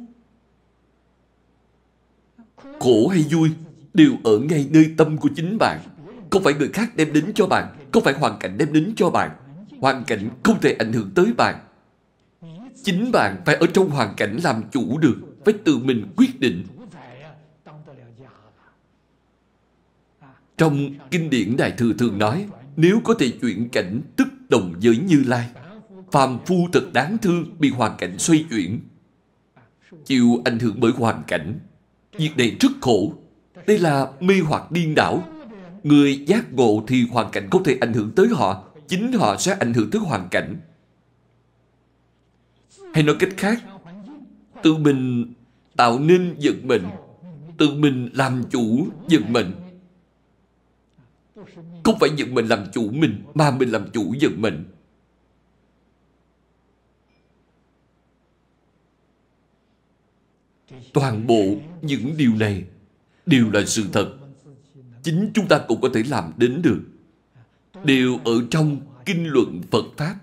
[SPEAKER 1] Khổ hay vui đều ở ngay nơi tâm của chính bạn. Không phải người khác đem đến cho bạn, không phải hoàn cảnh đem đến cho bạn. Hoàn cảnh không thể ảnh hưởng tới bạn. Chính bạn phải ở trong hoàn cảnh làm chủ được, phải tự mình quyết định. Trong kinh điển Đại Thừa thường nói, nếu có thể chuyển cảnh tức đồng với Như Lai, phàm phu thật đáng thương bị hoàn cảnh xoay chuyển, chịu ảnh hưởng bởi hoàn cảnh. Việc này rất khổ. Đây là mê hoặc điên đảo. Người giác ngộ thì hoàn cảnh không thể ảnh hưởng tới họ, chính họ sẽ ảnh hưởng tới hoàn cảnh. Hay nói cách khác, tự mình tạo nên vận mệnh, tự mình làm chủ vận mệnh. Không phải vận mệnh làm chủ mình, mà mình làm chủ vận mệnh. Toàn bộ những điều này đều là sự thật. Chính chúng ta cũng có thể làm đến được. Đều ở trong kinh luận Phật Pháp.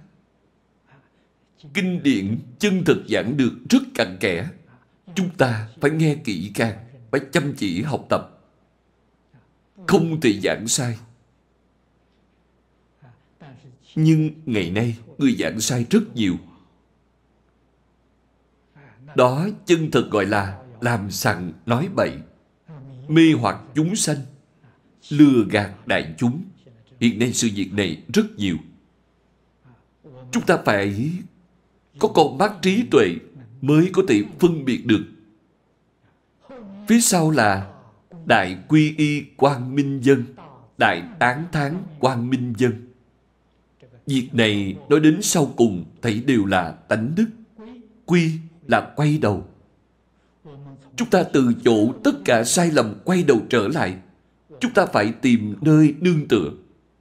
[SPEAKER 1] Kinh điển chân thực giảng được rất cặn kẽ. Chúng ta phải nghe kỹ càng, phải chăm chỉ học tập. Không thể giảng sai. Nhưng ngày nay, người giảng sai rất nhiều. Đó chân thật gọi là làm sằng nói bậy, mê hoặc chúng sanh, lừa gạt đại chúng. Hiện nay sự việc này rất nhiều. Chúng ta phải có con mắt trí tuệ mới có thể phân biệt được. Phía sau là Đại Quy Y Quang Minh Dân, Đại Tán Thán Quang Minh Dân. Việc này nói đến sau cùng thấy đều là tánh đức. Quy là quay đầu. Chúng ta từ chỗ tất cả sai lầm quay đầu trở lại. Chúng ta phải tìm nơi nương tựa.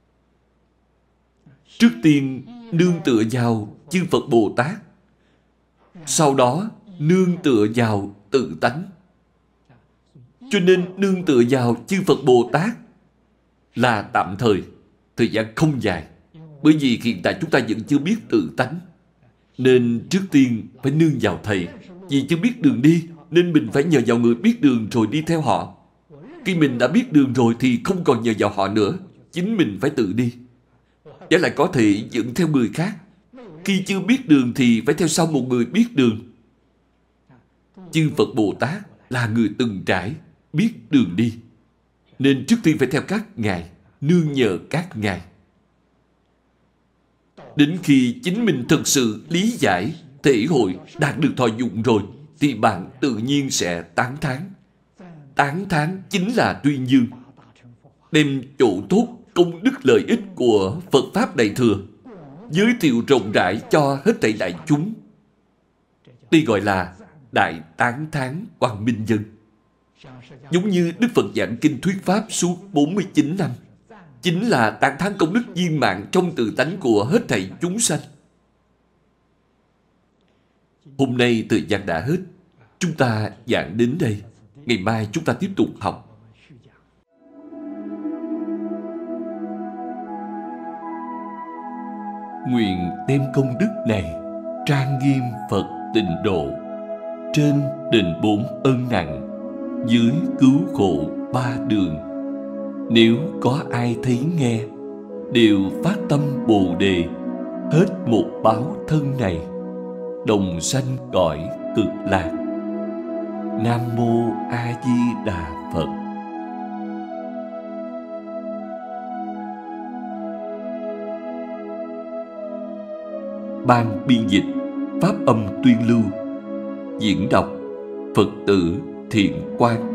[SPEAKER 1] Trước tiên nương tựa vào chư Phật Bồ Tát. Sau đó nương tựa vào tự tánh. Cho nên nương tựa vào chư Phật Bồ Tát là tạm thời, thời gian không dài. Bởi vì hiện tại chúng ta vẫn chưa biết tự tánh, nên trước tiên phải nương vào Thầy. Vì chưa biết đường đi, nên mình phải nhờ vào người biết đường rồi đi theo họ. Khi mình đã biết đường rồi thì không còn nhờ vào họ nữa. Chính mình phải tự đi. Và lại có thể dẫn theo người khác. Khi chưa biết đường thì phải theo sau một người biết đường. Chư Phật Bồ Tát là người từng trải, biết đường đi. Nên trước tiên phải theo các ngài, nương nhờ các ngài. Đến khi chính mình thực sự lý giải, thể hội, đạt được thọ dụng rồi, thì bạn tự nhiên sẽ tán thán. Tán thán chính là tuyên dương, đem chỗ tốt, công đức lợi ích của Phật Pháp Đại Thừa giới thiệu rộng rãi cho hết thảy đại chúng. Đây gọi là đại tán thán quang minh dân. Giống như Đức Phật giảng kinh thuyết Pháp suốt bốn mươi chín năm, chính là tán thán công đức viên mãn trong tự tánh của hết thảy chúng sanh. Hôm nay thời gian đã hết, chúng ta giảng đến đây. Ngày mai chúng ta tiếp tục học. Nguyện đem công đức này trang nghiêm Phật tịnh độ, trên đền bốn ân nặng, dưới cứu khổ ba đường. Nếu có ai thấy nghe, đều phát tâm Bồ Đề, hết một báo thân này, đồng sanh cõi cực lạc. Nam Mô A Di Đà Phật. Ban biên dịch Pháp âm tuyên lưu. Diễn đọc Phật tử Thiện Quang.